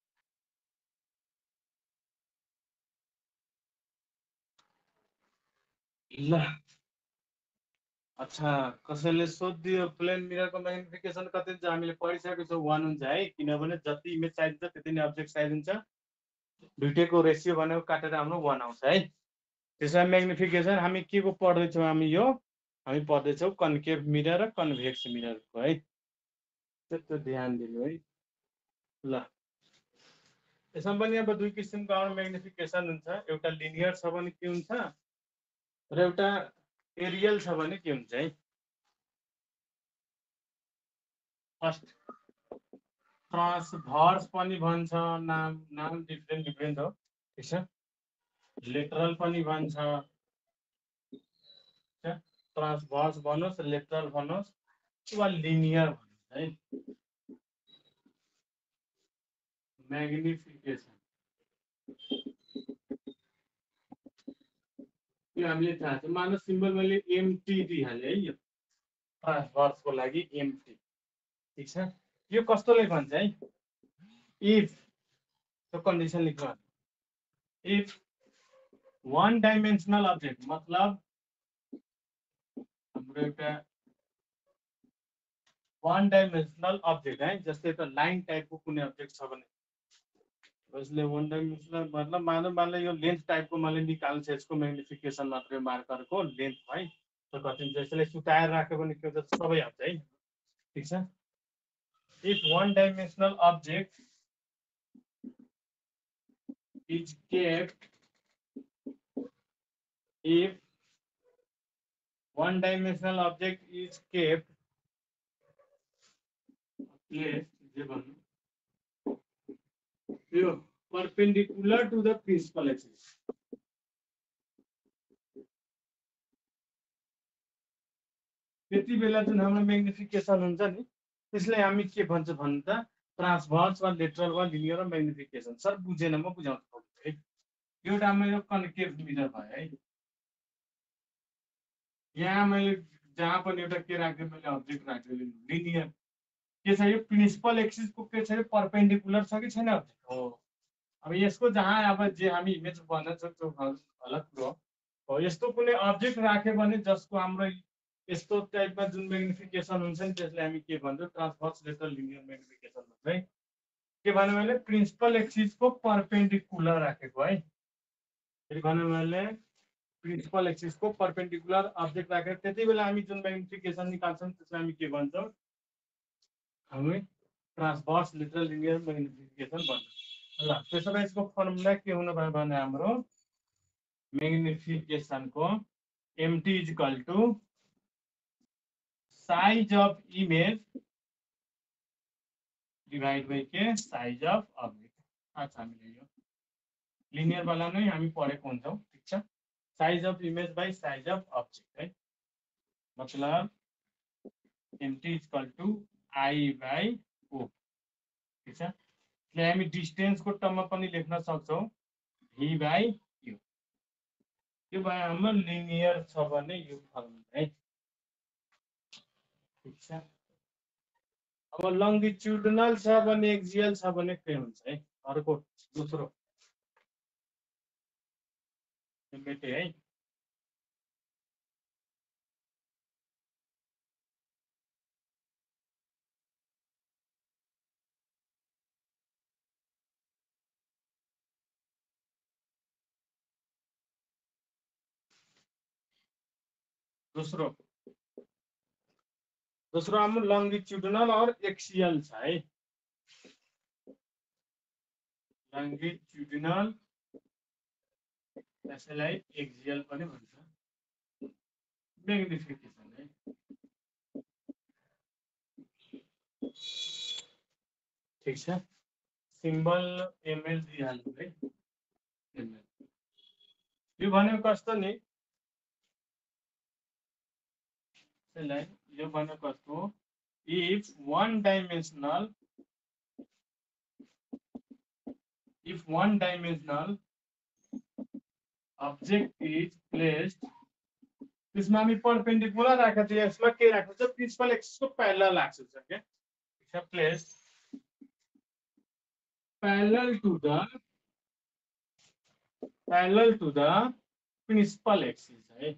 ल अच्छा, कसैले सोधिदियो प्लेन मिररको म्याग्निफिकेसन कति हुन्छ? हामीले पढिसकेको छौँ 1 हुन्छ है, किनभने जति इमेज साइज हुन्छ त्यति नै अब्जेक्ट साइज हुन्छ। दुईटैको रेसियो भनेको काटेर हाम्रो 1 आउँछ है। त्यसमा म्याग्निफिकेसन हामी के को पढ्दैछौँ? हामी पढ्दैछौँ कन्केभ मिरर र कन्भेक्स मिररको है, त्यस्तो ध्यान दिनु है। ल यसमा पनि अब 2 किसिमको हाम्रो म्याग्निफिकेसन हुन्छ, एउटा लिनियर छ भने के हुन्छ र एउटा एरियल छ भने के हुन्छ है। फर्स्ट ट्रान्सभर्स पनि भन्छ, नाम डिफ्रेन्ट हो। ठीक छ, लेटरल पनि भन्छ, ट्रान्सभर्स भन्नुहोस्, लेटरल भन्नुहोस् वा लिनियर भन्नुहोस् है। म्याग्निफिकेसन यो हामीले थाहा छ, मानव सिम्बल मैले एमटी दिइहालेँ है, यो ट्रान्सभर्सको लागि एमटी। ठीक छ, यो कस्तोले भन्छ है, इफ त्यो कन्डिसन लेख्नु, इफ 1 डाइमेन्सनल अब्जेक्ट मतलब हाम्रो एउटा 1 डाइमेन्सनल अब्जेक्ट है, जस्तै त लाइन टाइपको कुनै अब्जेक्ट छ भने यसले 1 डाइमेन्सनल मतलब मानव यो लेन्थ टाइपको मैले निकाल्छु, यसको म्याग्निफिकेसन मात्रै मार्करको लेन्थ है, त कति जसले सुताएर राख्यो भने के हुन्छ सबै आउँछ है। ठीक छ, if 1 dimensional object is kept, if 1 dimensional object is kept perpendicular to the principal axis, त्यति बेला जुन हाम्रो म्याग्निफिकेसन हुन्छ नि त्यसलाई हामी के भन्छ भन्नु त ट्रान्सभर्स वा लेटरल वा लिनियर म्याग्निफिकेसन। सर बुझेन, म बुझाउँछु है। एउटा मेरो कन्केभ मिरर भयो है, यहाँ मैले जहाँ पनि एउटा के राख्दै मैले अब्जेक्ट राख्दै लिनियर के छ यो प्रिन्सिपल एक्सिसको के छ परपेन्डिकुलर छ कि छैन हो। अब यसको जहाँ अब जे हामी इमेज बनाउन सक्छौँ अलग कुरो हो। यस्तो कुनै अब्जेक्ट राख्यो भने जसको हाम्रो यस्तो टाइपमा जुन म्याग्निफिकेसन हुन्छ नि त्यसलाई हामी के भन्छौँ ट्रान्सभर्स लेटरल लिनियर म्याग्निफिकेसन भन्छ है। के भन्यो भने प्रिन्सिपल एक्सिसको परपेन्डिकुलर राखेको है। फेरि भन्यो भने प्रिन्सिपल एक्सिसको परपेन्डिकुलर अब्जेक्ट राखेर त्यति बेला हामी जुन म्याग्निफिकेसन निकाल्छौँ त्यसलाई हामी के भन्छौँ हामी ट्रान्सभर्स लेटरल लिनियर म्याग्निफिकेसन भन्छौँ। ल त्यसो भए यसको फर्मुला के हुनु भयो भने हाम्रो म्याग्निफिकेसनको M T is equal to size of image divide by के साइज अफ अब्जेक्ट। अच्छा हामीले यो लिनियर वाला नै हामी पढेको हुन्छौँ ठीक छ। Size of image by size of object है। मतलब M T is equal to I by O ठीक छ। यसले हामी डिस्टेन्सको टर्ममा पनि लेख्न सक्छौँ भी बाई यू। यो भयो हाम्रो लिनियर छ भने यो फर्मुला है ठीक छ। अब लङ्गिट्युडनल छ भने एक्सियल छ भने के हुन्छ है अर्को दोस्रो मेटे है। दोस्रो दोस्रो हाम्रो लङ्गिट्युडनल और एक्सियल छ है। लङ्गिट्युडनल त्यसैलाई एक्सियल पनि भन्छ म्याग्निफिकेसन है ठीक छ। सिम्बल एमएल दिइहाल्नु है। यो भनेको कस्तो नि त्यसलाई यो भनेको कस्तो if one dimensional object is placed त्यसमा हामी परपेन्डिकुलर राखेको थियो यसमा के राख्नु छ प्रिन्सिपल एक्सिसको प्यारलल राख्छु छ के ठीक छ। Place parallel to the principal axis है।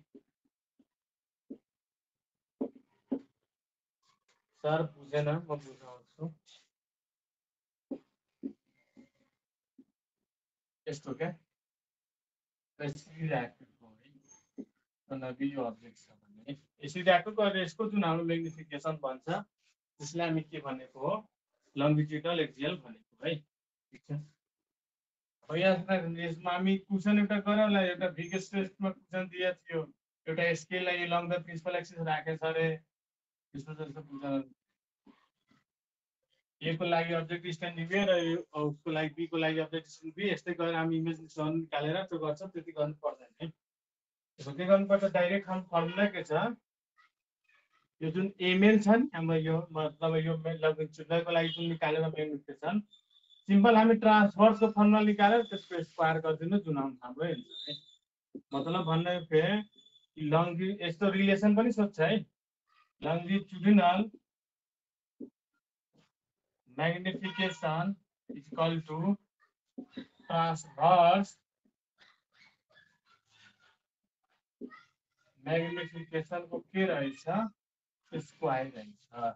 सर बुझेन म बुझाउँछु यस्तो क्या यसरी राखेको है यो अब्जेक्ट छ भने यसरी राखेको र यसको जुन हाम्रो म्याग्निफिकेसन भन्छ त्यसलाई हामी के भनेको हो लङ्गिट्युडनल एक्सियल भनेको है ठीक छ। अब यसमा हामी क्वेसन एउटा गरौँला एउटा बिगेस्ट टेस्टमा क्वेसन दिएको थियो एउटा स्केललाई लङ द प्रिन्सिपल एक्सिस राखेको छ अरे त्यस्तो जस्तो क्वेसन ए को लागि अब्जेक्ट स्ट्यान्डिङ ए र उसको लागि बी को लागि अब्जेक्ट स्ट्यान्डिङ बी यस्तै गरेर हामी इमेज निकालेर त्यो गर्छौँ त्यति गर्नु पर्दैन है। त्यसो के गर्नुपर्छ डाइरेक्ट हाम्रो फर्मुला के छ यो जुन एमएल छ नि हाम्रो यो मतलब यो लङ्गिट्युडनलको लागि जुन निकालेर म्याग्निफिकेसन सिम्पल हामी ट्रान्सभर्सको फर्मुला निकालेर त्यसको स्क्वायर गरिदिनु जुन हाम्रो हुन्छ है। मतलब भन्ने फेरि लङ्गि यस्तो रिलेसन पनि सोध्छ है longitudinal magnification is equal to transverse magnification को के रहेछ स्क्वायर रहेछ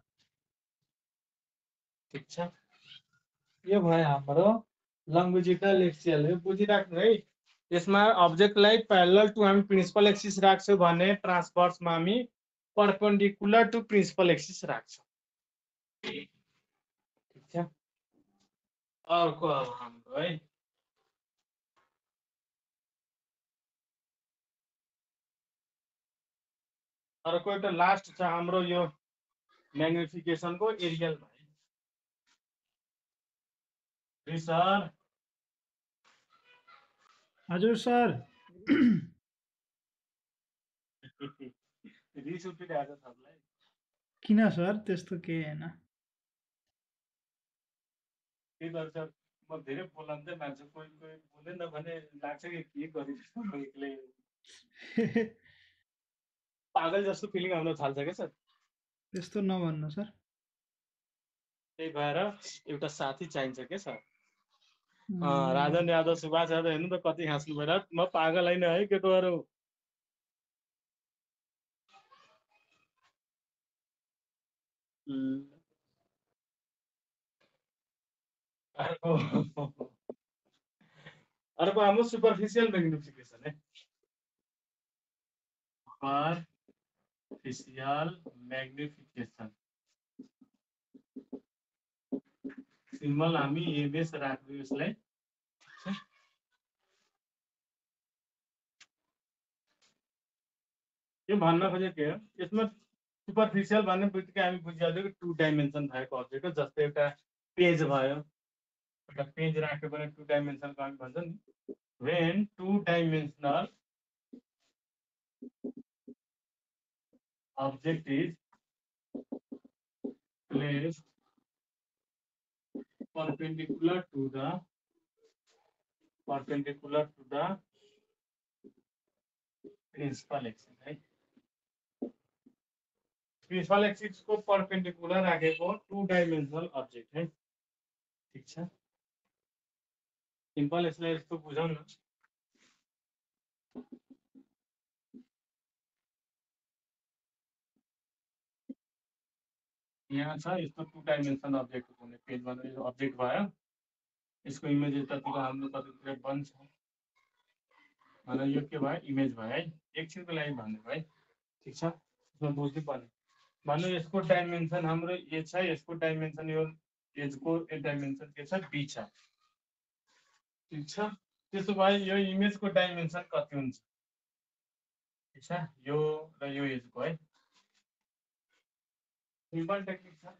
ठीक छ। यो भयो हाम्रो लङ्गिट्युडनल एक्सियल यो बुझिराख्नु है। यसमा अब्जेक्टलाई प्यारलल टु हामी प्रिन्सिपल एक्सिस राख्छौँ भने ट्रान्सभर्समा हामी परपेन्डिकुलर टु प्रिन्सिपल एक्सिस राख्छौँ ठीक छ। अर्को अब हाम्रो है अर्को एउटा लास्ट छ हाम्रो यो म्याग्निफिकेसनको एरियल भाइ सर हजुर सर रिस उठिरहेको सबलाई किन सर त्यस्तो केही हैन के गर्छ म धेरै बोलाउनु चाहिँ मान्छे कोही कोही बोलेन भने लाग्छ कि के गरिस् म एक्लै पागल जस्तो फिलिङ आउन थाल्छ क्या सर। त्यस्तो नभन्नु सर। त्यही भएर एउटा साथी चाहिन्छ क्या सर। उम्, राजन यादव, सुभाष यादव हेर्नु त कति हाँस्नु भएर म पागल होइन है केटोहरू। अर्को अर्को हाम्रो सुपरफिसियल मैग्निफिकेसन है। सुपरफिसियल मैग्निफिकेसन सिम्बल हामी एमएस राख्छौँ यसलाई। यो भन्न खोजेको के हो, यसमा सुपरफिसियल भन्ने बित्तिकै हामी बुझिहाल्यो कि 2 डाइमेन्सन भएको अब्जेक्ट हो। जस्तै एउटा पेज भयो, एउटा पेज राख्यो भने 2 डाइमेन्सनको हामी भन्छ नि। when 2 dimensional object is placed perpendicular to the principal axis, right? Principal axis को परपेंडिकुलर राखेको 2 डाइमेन्सनल अब्जेक्ट है। ठीक छ, सिम्पल यसलाई यस्तो बुझाउँ न। यहाँ छ यस्तो 2 डाइमेन्सनल अब्जेक्ट हुने पेजमा यो अब्जेक्ट भयो, यसको इमेज यतातिर हाम्रो कतितिर बन्छ भने यो के भयो, इमेज भयो है। एकछिनको लागि भन्नु भयो है। ठीक छ, यसमा बुझ्नु पर्ने भन्नु यसको डाइमेन्सन हाम्रो ए छ, यसको डाइमेन्सन यो एजको डाइमेन्सन के छ, बी छ। ठीक छ, त्यसो भए यो इमेजको डाइमेन्सन कति हुन्छ? ठीक छ, यो र यो एजको है। सिम्पल टेक्निक छ।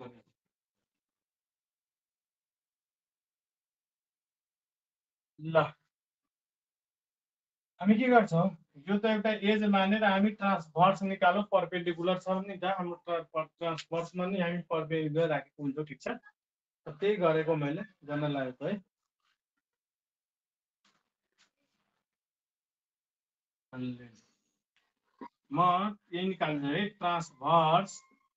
ल हामी के गर्छौं, यो त एउटा एज मानेर हामी ट्रान्सभर्स निकाल्नु परपेंडिकुलर छ नि त, हाम्रो ट्रान्सभर्समा नि हामी परपेंडिकुलर राखेको हुन्छौं। ठीक छ, त्यही गरेको मैले गर्न लागेको है। म यही निकाल्छु है, ट्रान्सभर्स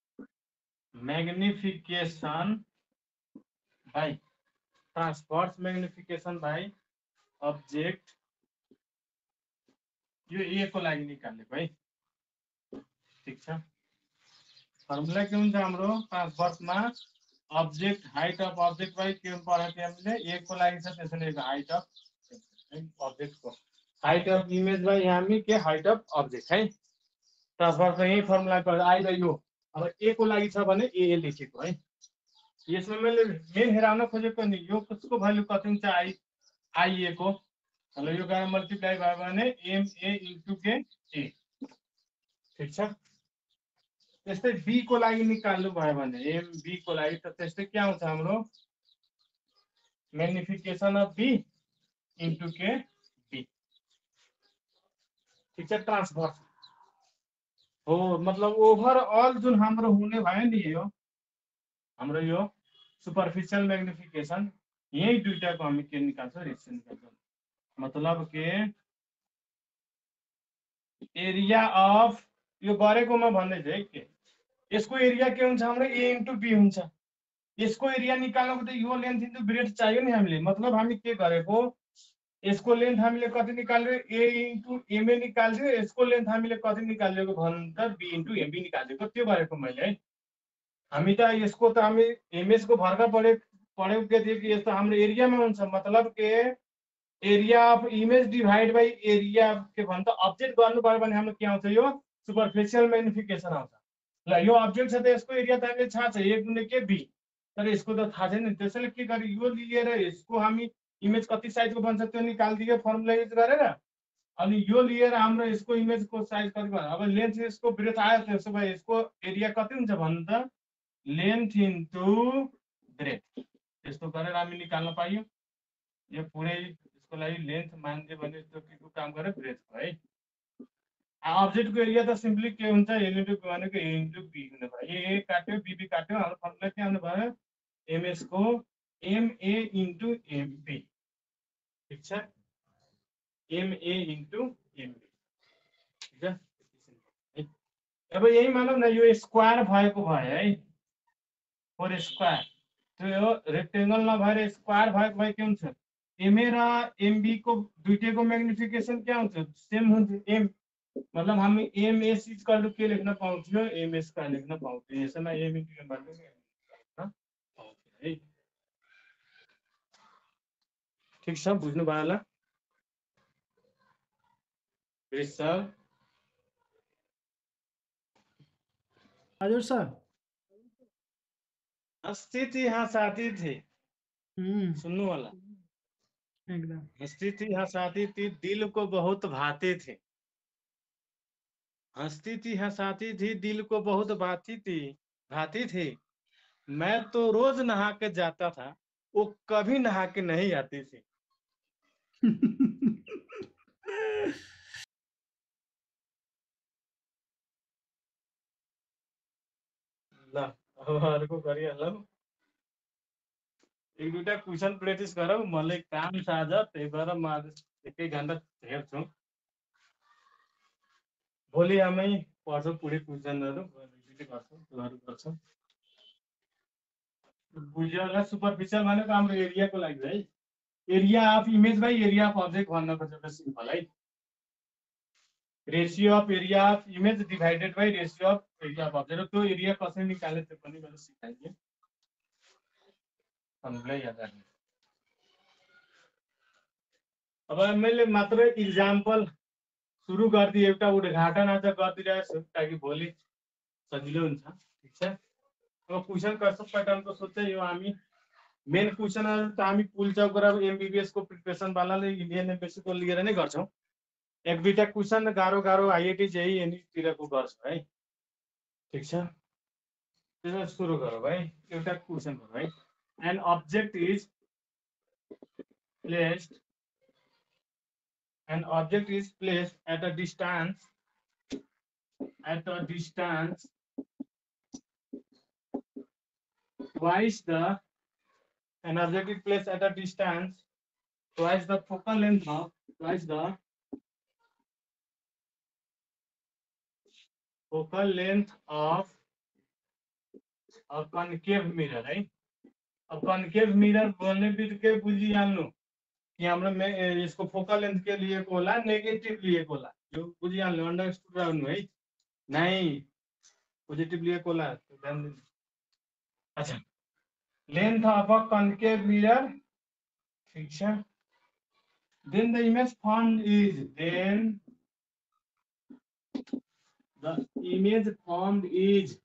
मैग्निफिकेशन बाई ऑब्जेक्ट, यो ए को लागि निकालेको है। ठीक छ, फर्मुला के हुन्छ हाम्रो ट्रान्सभर्समा object height of object by के पढाएको थियो हामीले, ए को लागि छ त्यसैले हाइट अफ ऑब्जेक्ट को हाइट अफ इमेज बाई हामी के हाइट अफ ऑब्जेक्ट है। ट्रान्सभर्सको यही फर्मुला आई र यो अब ए को लागि छ भने ए लेखेको है। यसमा मैले मेन हेराउन खोजेको नि यो कसको भ्यालु कति हुन्छ, आई ए को। हेलो यो गरेर मल्टिप्लाई भयो भने एम ए इन्टु के ए। ठीक छ, त्यस्तै बी को लागि निकाल्नु भयो भने एम बी को लागि त त्यस्तै के आउँछ हाम्रो मैग्निफिकेशन अफ बी इन्टु के बी। ठीक छ, ट्रान्सभर्स हो मतलब ओभरअल जुन हाम्रो हुने भयो नि यो हाम्रो यो सुपरफिशियल मैग्निफिकेशन, यही दुईटाको हामी के निकाल्छौं, रेशियो निकाल्छौं। मतलब के एरिया अफ यो गरेकोमा भन्दै थिए के यसको एरिया के हुन्छ हाम्रो ए इन्टु बी हुन्छ। यसको एरिया निकाल्नको त यो लेन्थ इन्टु ब्रेथ चाहियो नि हामीले। मतलब हामी के गरेको, यसको लेन्थ हामीले कति निकाल्यो, ए इन्टु एमए निकाल्यो, यसको लेन्थ हामीले कति निकालेको भन्दा बी इन्टु एमबी निकालेको, त्यो गरेको मैले है। हामी त यसको त हामी एमएस को भर्खर पढेको के थियो कि यस्तो हाम्रो एरियामा हुन्छ। मतलब के area of image divide by area के भन्छ अब्जेक्ट गर्नुभयो भने हाम्रो के आउँछ, यो सुपरफिशियल मैग्निफिकेशन आउँछ। ल यो अब्जेक्ट छ त यसको एरिया त हामीले थाहा छ ए गुणे के बी, तर यसको त थाहा छैन। त्यसैले के गरे यो लिएर यसको हामी इमेज कति साइजको बन्छ त्यो निकालिदियो फर्मुला युज गरेर, अनि यो लिएर हाम्रो यसको इमेजको साइज कति भयो। अब लेन्थ यसको ब्रेथ आयो, त्यसो भए यसको एरिया कति हुन्छ भन्नु त लेन्थ इन्टु ब्रेथ। त्यस्तो गरेर हामी निकाल्न पाइयो। यो पुरै यसको लागि लेन्थ मान्दियो भने त्यो के को काम गरे, ब्रेथको है। ऑब्जेक्ट को एरिया तो सिंपली के हुन्छ ए इन्टु बी भनेको ए इन्टु बी हुने भयो। ए काट्यो बी काट्यो, हाम्रो फर्मुला के आउनु भयो एमएस को M A into M B. ठीक छ, M A into M B. ठीक छ, अब यही मानौँ न यो स्क्वायर भएको भयो है 4 स्क्वायर त्यो यो रेक्टेंगल नभएर स्क्वायर भएको भए के हुन्छ एमए र एमबी को दुईटैको मैग्निफिकेसन क्या हुन्छ सेम हुन्छ एम मतलब हम एम एस इक्वल टू के लेख्न पाउँथ्यो एम स्क्वायर लेख्न पाउँथ्यो यसैमा एम इन्टु एम भन्ने है ठीक छ बुझ्नु भयो होला सर हजुर सर अस्तित्व यहाँ साथी थे सुन्नु होला एकदम हंसती थी हंसाती थी दिल को बहुत भाते थे हंसती थी हंसाती थी दिल को बहुत भाती थी मैं तो रोज नहा के जाता था वो कभी नहा के नहीं आती थी ल अब अर्को गरिहालौँ एक दुईटा क्वेसन प्र्याक्टिस गरौँ मलाई काम छ आज त्यही भएर म आज एकै घन्टा हेर्छु भोलि आमै पढ्छौँ पुरै क्वेसनहरू गर्छौँ बुझ्यो होला सुपरफिसियल भनेको हाम्रो एरियाको लागि है area of image by area of object भन्न खोजेको सिम्पल है ratio of area of image divided by ratio of area of object त्यो एरिया कसरी निकाल्ने त्यो पनि मैले सिकाइदिएँ हामीलाई याद राख्नु अब मैले मात्रै इक्जाम्पल सुरु गरिदिएँ एउटा उद्घाटन आज गरिदिरहेको छु ताकि भोलि सजिलो हुन्छ ठिक छ अब क्वेसन कस्तो प्याटर्नको सोध्छ यो हामी मेन क्वेसनहरू त हामी पुलचौक र एमबिबिएस को प्रिपरेसन वालाले इन्डियन एम्बेसी को लिएर नै गर्छौँ एक दुईटा क्वेसन गाह्रो गाह्रो आइआइटी जेई एनीतिरको गर्छ है ठिक छ त्यसमा सुरु गरौँ है एउटा क्वेसन गरौँ है an object is placed at a distance twice the an object is placed at a distance twice the focal length of a concave mirror है अब कन्केव मिरर बोल्ने बित्तिकै बुझिहाल्नु कि हाम्रो यसको फोकल लेन्थ के लिएको होला नेगेटिभ लिएको होला यो बुझिहाल्नु अन्डरस्टुड गर्नु है नै पोजिटिभ लिएको होला ध्यान दिनु अच्छा length of a concave mirror ठीक छ then the image formed is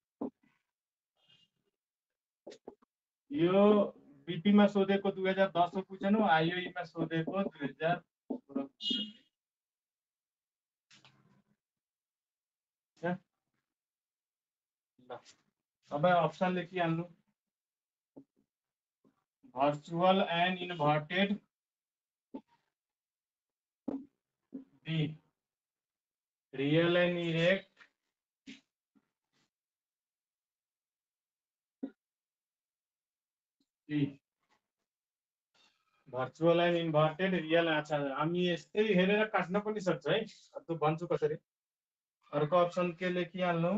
यो बीपी में सोधेको 2010 को क्वेशन हो आईओई में सोधेको 2016 अब ऑप्शन लेखिहाल्नु virtual and inverted B real and erect C virtual and inverted real अच्छा हामी यस्तै हेरेर काट्न पनि सक्छ है त्यो भन्छु कसरी अर्को अप्सन के लेखिहाल्नु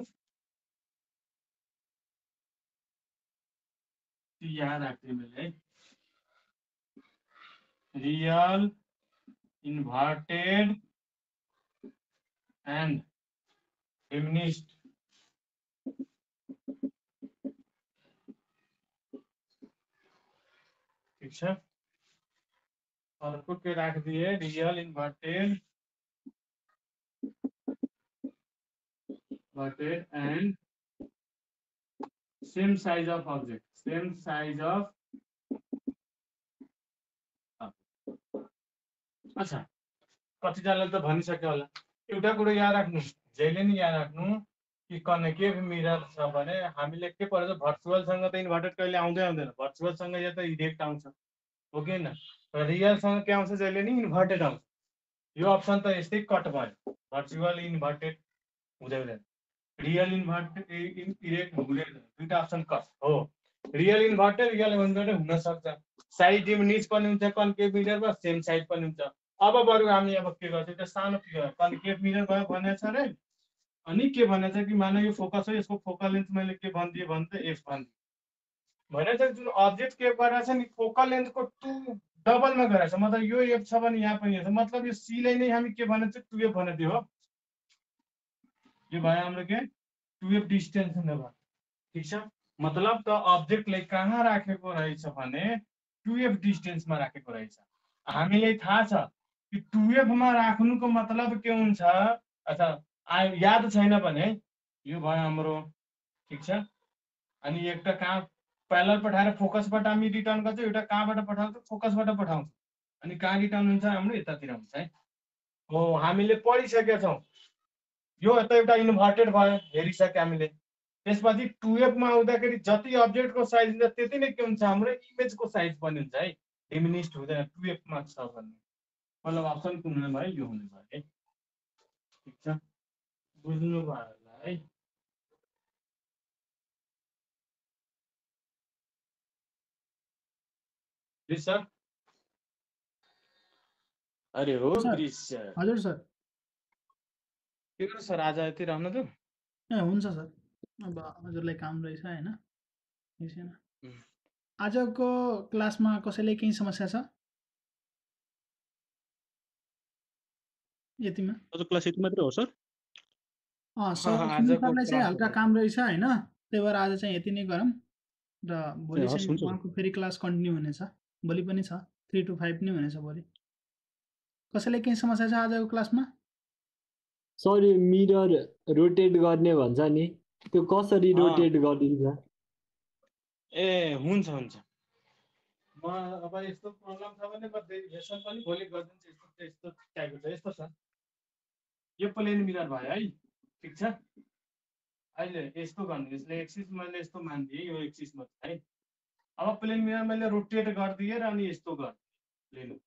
यहाँ राख्थे मैले है रियल इन्भर्टेड एन्ड फेमिनिस्ट ठीक छ अर्को के राख दिए real inverted and same size of object अच्छा कतिजनाले त भनिसक्यो होला एउटा कुरा याद राख्नु जहिले नि याद राख्नु कि कन्केभ मिरर छ भने हामीले के पर्छ भर्चुअल सँग त इन्भर्टेड कहिले आउँदैन भर्चुअल सँग या त इरेक्ट आउँछ हो कि हैन र रियल सँग के आउँछ जहिले नि इन्भर्टेड आउँछ यो अप्सन त यस्तै कट भयो भर्चुअल इन्भर्टेड हुँदैन रियल इन्भर्टेड इरेक्ट हुँदैन दुईटा अप्सन कट हो रियल इन्भर्टेड हुन सक्छ साइड डिमिनिस पनि हुन्छ कन्केभ मिररमा सेम साइड पनि हुन्छ अब बरु हामी अब के गर्छौं त्यो सानो कन्केभ मिरर भयो भनेछ रे अनि के भनेछ कि मानव यो फोकस हो, यसको फोकल लेन्थ मैले के भनिदिएँ भने त एफ भनिदिएँ भनेछ। जुन अब्जेक्ट के गरेछ नि फोकल लेन्थको 2 डबलमा गरेछ, मतलब यो एफ छ भने यहाँ पनि एफ छ, मतलब यो सीलाई नै हामी के भनेछ 2f भनेदियो हो। यो भयो हाम्रो के 2f डिस्टेन्स हुने भयो, ठिक छ। मतलब त अब्जेक्टलाई कहाँ राखेको रहेछ भने 2f डिस्टेन्समा राखेको रहेछ। हामीलाई थाहा छ कि 2f मा राख्नुको मतलब के हुन्छ। अच्छा याद छैन भने यो भयो हाम्रो, ठिक छ। अनि एउटा कहाँ प्यारलल पठाएर फोकसबाट हामी रिटर्न गर्छौँ, एउटा कहाँबाट पठाउँछ फोकसबाट पठाउँछ, अनि कहाँ रिटर्न हुन्छ हाम्रो यतातिर हुन्छ है। हो हामीले पढिसकेका छौँ। यो त एउटा इन्भर्टेड भयो, हेरिसक्यो हामीले। त्यसपछि 2f मा आउँदाखेरि जति अब्जेक्टको साइज हुन्छ त्यति नै के हुन्छ हाम्रो इमेजको साइज पनि हुन्छ है, डिमिनिस्ड हुँदैन 2f मा छ भन्ने। मतलब अप्सन कुन हुने भयो, यो हुने भयो है, ठिक छ। बुझ्नु भयो होला है। सर अरे हो सर क्रिस सर, हजुर सर। के गर्नु सर, आज यति रहनु त। ए हुन्छ सर, अब हजुरलाई काम रहेछ होइन, एकछिन। आजको क्लासमा कसैले केही समस्या छ यतिमा? आज क्लास यति मात्रै हो सर? सर सुनिल आजको सरलाई चाहिँ क्लास हल्का काम रहेछ होइन, त्यही भएर आज चाहिँ यति नै गरौँ र भोलि हस् चाहिँ हुन्छ सर। उहाँको फेरि क्लास कन्टिन्यू हुनेछ, भोलि पनि छ 3 to 5 नै हुनेछ भोलि। कसैलाई केही समस्या छ आजको क्लासमा? सर यो मिरर रोटेट गर्ने भन्छ नि, त्यो कसरी रोटेट गरिन्छ? ए हुन्छ हुन्छ, म अब यस्तो प्रब्लम छ भने म डेरिभेसन पनि भोलि गरिदिन्छु। यस्तो यस्तो टाइपको छ, यस्तो छ। यो प्लेन मिरर भयो है, ठिक छ। अहिले यस्तो गर्नु, यसले एक्सिस मैले यस्तो मानिदिएँ, यो एक्सिसमा छ है। अब प्लेन मिरर मैले रोटेट गरिदिएँ र अनि यस्तो गरिदिएँ, लिनु।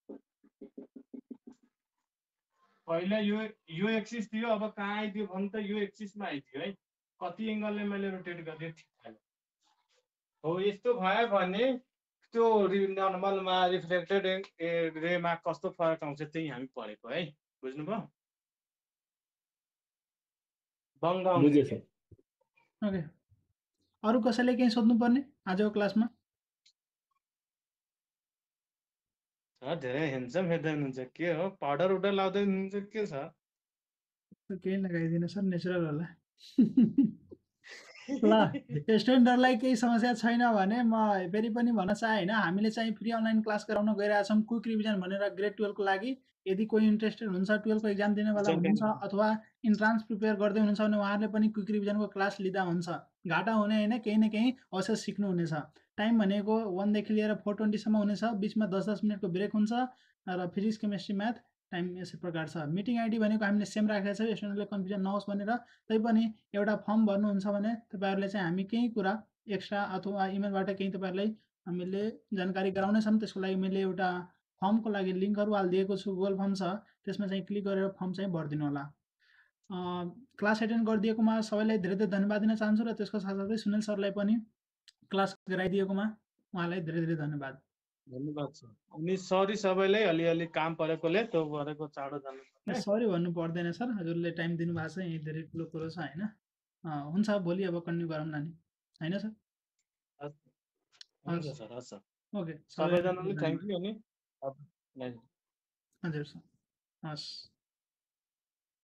पहिला यो एक्सिस थियो, अब कहाँ आइदियो भने त यो एक्सिसमा आइदियो है। कति एङ्गलले मैले रोटेट गरिदिएँ, ठिक छैन। हो यस्तो भयो भने त्यो नर्मलमा रिफ्लेक्टेड रेमा कस्तो फरक आउँछ त्यही हामी पढेको है, बुझ्नुभयो? बङ्ग आउने बुझेँ के? सर। ओके, अरू कसैले केही सोध्नुपर्ने आजको क्लासमा? धेरै हेन्डसम हेर्दै हुनुहुन्छ, के हो पाउडर उडर लाउँदै हुनुहुन्छ के छ? केही लगाइदिनु सर, नेचुरल होला। ल स्टुडेन्टहरूलाई केही समस्या छैन भने म फेरि पनि भन्न चाहेँ होइन, हामीले चाहिँ फ्री अनलाइन क्लास गराउन गइरहेछौँ क्विक रिभिजन भनेर ग्रेड 12 को लागि। यदि कोही इन्ट्रेस्टेड हुन्छ, 12 को एक्जाम दिनेवाला हुनुहुन्छ अथवा इन्ट्रान्स प्रिपेयर गर्दै हुनुहुन्छ भने उहाँहरूले पनि क्विक रिभिजनको क्लास लिँदा हुन्छ। घाटा हुने होइन, केही न केही अवश्य सिक्नुहुनेछ। टाइम भनेको 1 देखि लिएर 4:20 हुनेछ, बिचमा 10-10 मिनटको ब्रेक हुन्छ र फिजिक्स केमिस्ट्री म्याथ टाइम यसै प्रकार छ। मिटिङ आइडी भनेको हामीले सेम राखेका छौँ, स्टुडेन्टले कन्फ्युजन नहोस् भनेर। तैपनि एउटा फर्म भर्नुहुन्छ भने तपाईँहरूले चाहिँ हामी केही कुरा एक्स्ट्रा अथवा इमेलबाट केही तपाईँहरूलाई हामीले जानकारी गराउनेछौँ। त्यसको लागि मैले एउटा फर्मको लागि लिङ्कहरू हालिदिएको छु, गुगल फर्म छ, त्यसमा चाहिँ क्लिक गरेर फर्म चाहिँ भरिदिनु होला। क्लास एटेन्ड गरिदिएकोमा सबैलाई धेरै धेरै धन्यवाद दिन चाहन्छु र त्यसको साथसाथै सुनिल सरलाई पनि क्लास गराइदिएकोमा उहाँलाई धेरै धेरै धन्यवाद। धन्यवाद सर। अनि सरी सबैलाई, अलिअलि काम परेकोले त्यो गरेको चाँडो जानु। सरी भन्नु पर्दैन सर, हजुरले टाइम दिनुभएको छ, यही धेरै ठुलो कुरो छ होइन। हुन्छ, भोलि अब कन्टिन्यू गरौँ न नि, होइन सर? हुन्छ सर, हस् सर। ओके, सबैजनालाई थ्याङ्क यू। अनि हजुर सर, हस्।